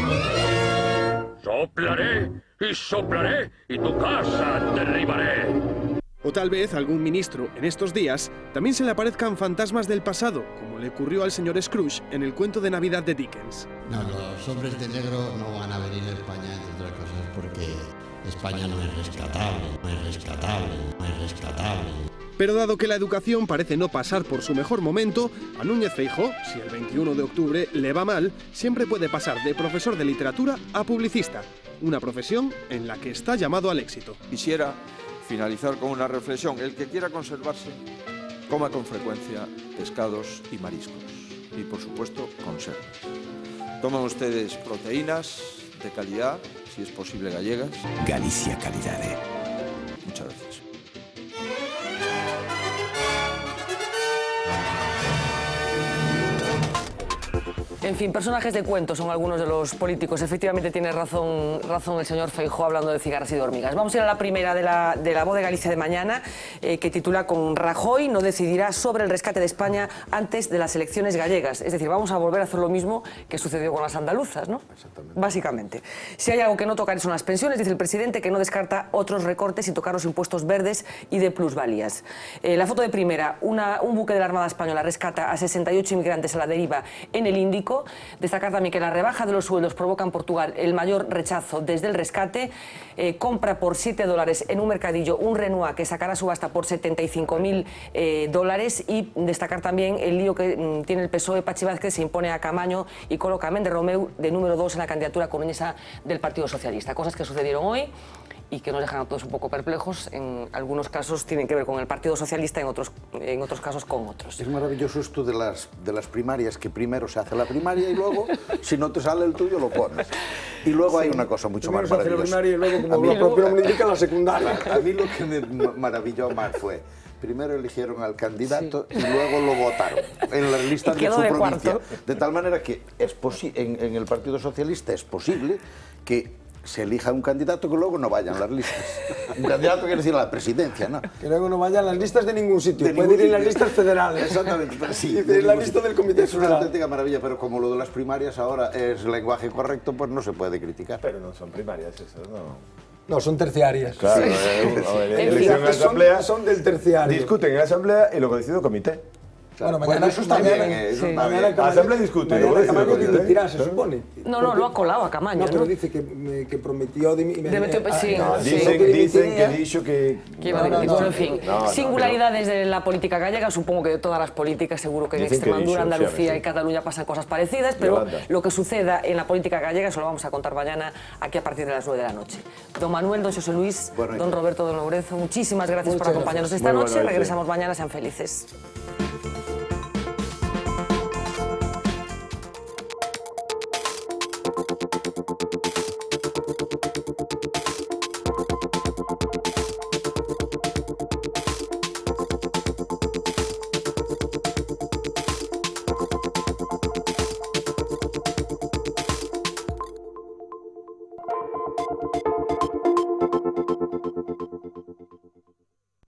Soplaré y soplaré y tu casa derribaré. O tal vez a algún ministro en estos días también se le aparezcan fantasmas del pasado, como le ocurrió al señor Scrooge en el cuento de Navidad de Dickens. No, los hombres de negro no van a venir a España, entre otras cosas, porque España no es rescatable, no es rescatable, no es rescatable. Pero dado que la educación parece no pasar por su mejor momento, a Núñez Feijóo, si el veintiuno de octubre le va mal, siempre puede pasar de profesor de literatura a publicista, una profesión en la que está llamado al éxito. Quisiera finalizar con una reflexión. El que quiera conservarse, coma con frecuencia pescados y mariscos. Y, por supuesto, conservas. Toman ustedes proteínas de calidad, si es posible gallegas. Galicia calidad. Muchas gracias. En fin, personajes de cuentos son algunos de los políticos. Efectivamente tiene razón, razón el señor Feijóo hablando de cigarras y de hormigas. Vamos a ir a la primera de la, de la Voz de Galicia de mañana, eh, que titula con Rajoy no decidirá sobre el rescate de España antes de las elecciones gallegas. Es decir, vamos a volver a hacer lo mismo que sucedió con las andaluzas, ¿no? Exactamente. Básicamente. Si hay algo que no tocar son las pensiones, dice el presidente, que no descarta otros recortes sin tocar los impuestos verdes y de plusvalías. Eh, la foto de primera, una, un buque de la Armada Española rescata a sesenta y ocho inmigrantes a la deriva en el Índico. Destacar también que la rebaja de los sueldos provoca en Portugal el mayor rechazo desde el rescate. Eh, compra por siete dólares en un mercadillo un Renault que sacará subasta por setenta y cinco mil eh, dólares. Y destacar también el lío que mm, tiene el P S O E. Pachi Vázquez se impone a Camaño y coloca a Méndez Romeu de número dos en la candidatura coruñesa del Partido Socialista. Cosas que sucedieron hoy y que nos dejan a todos un poco perplejos. En algunos casos tienen que ver con el Partido Socialista, en otros, en otros casos con otros. Es maravilloso esto de las, de las primarias, que primero se hace la primaria y luego, si no te sale el tuyo, lo pones. Y luego sí, hay una cosa mucho primero más maravillosa. Se hace la primaria y luego, como lo propio nombre indica, la secundaria. A mí lo que me maravilló más fue... Primero eligieron al candidato sí. y luego lo votaron en las listas de su de provincia. Cuarto. De tal manera que es en, en el Partido Socialista es posible que se elija un candidato que luego no vaya en las listas. Un candidato quiere decir a la presidencia, ¿no? Que luego no vaya en las listas de ningún sitio, de puede ningún ir en las sitio. listas federales. Exactamente, pero sí. Y de la lista del Comité Es Federal. una auténtica maravilla, pero como lo de las primarias ahora es lenguaje correcto, pues no se puede criticar. Pero no son primarias esas, ¿no? No, son terciarias. Claro, sí. eh, a ver, En elección en asamblea, son, son del terciario. Discuten en asamblea y luego decide el comité. Bueno, mañana eso está bien. mañana, Eso sí. está mañana bien. Camaño, Asamblea discute. Mañana Camaño dimitirá, se supone. No, no, lo ha colado a Camaño. No, pero ¿no? dice que, que prometió dimitir. Dimitió, sí, no, sí. dicen, que dicen que dicho que... Que iba a No, dimitir, no, pero no. en fin. No, no, Singularidades de la política gallega, supongo que de todas las políticas, seguro que en Dicen que Extremadura, dicho, Andalucía sí, y Cataluña pasan cosas parecidas, pero Yolanda. lo que suceda en la política gallega, eso lo vamos a contar mañana aquí a partir de las nueve de la noche. Don Manuel, don José Luis, Bueno, don Roberto, don Lorenzo, muchísimas gracias Muchas por acompañarnos gracias. esta Muy noche. buena noche. Regresamos mañana, sean felices.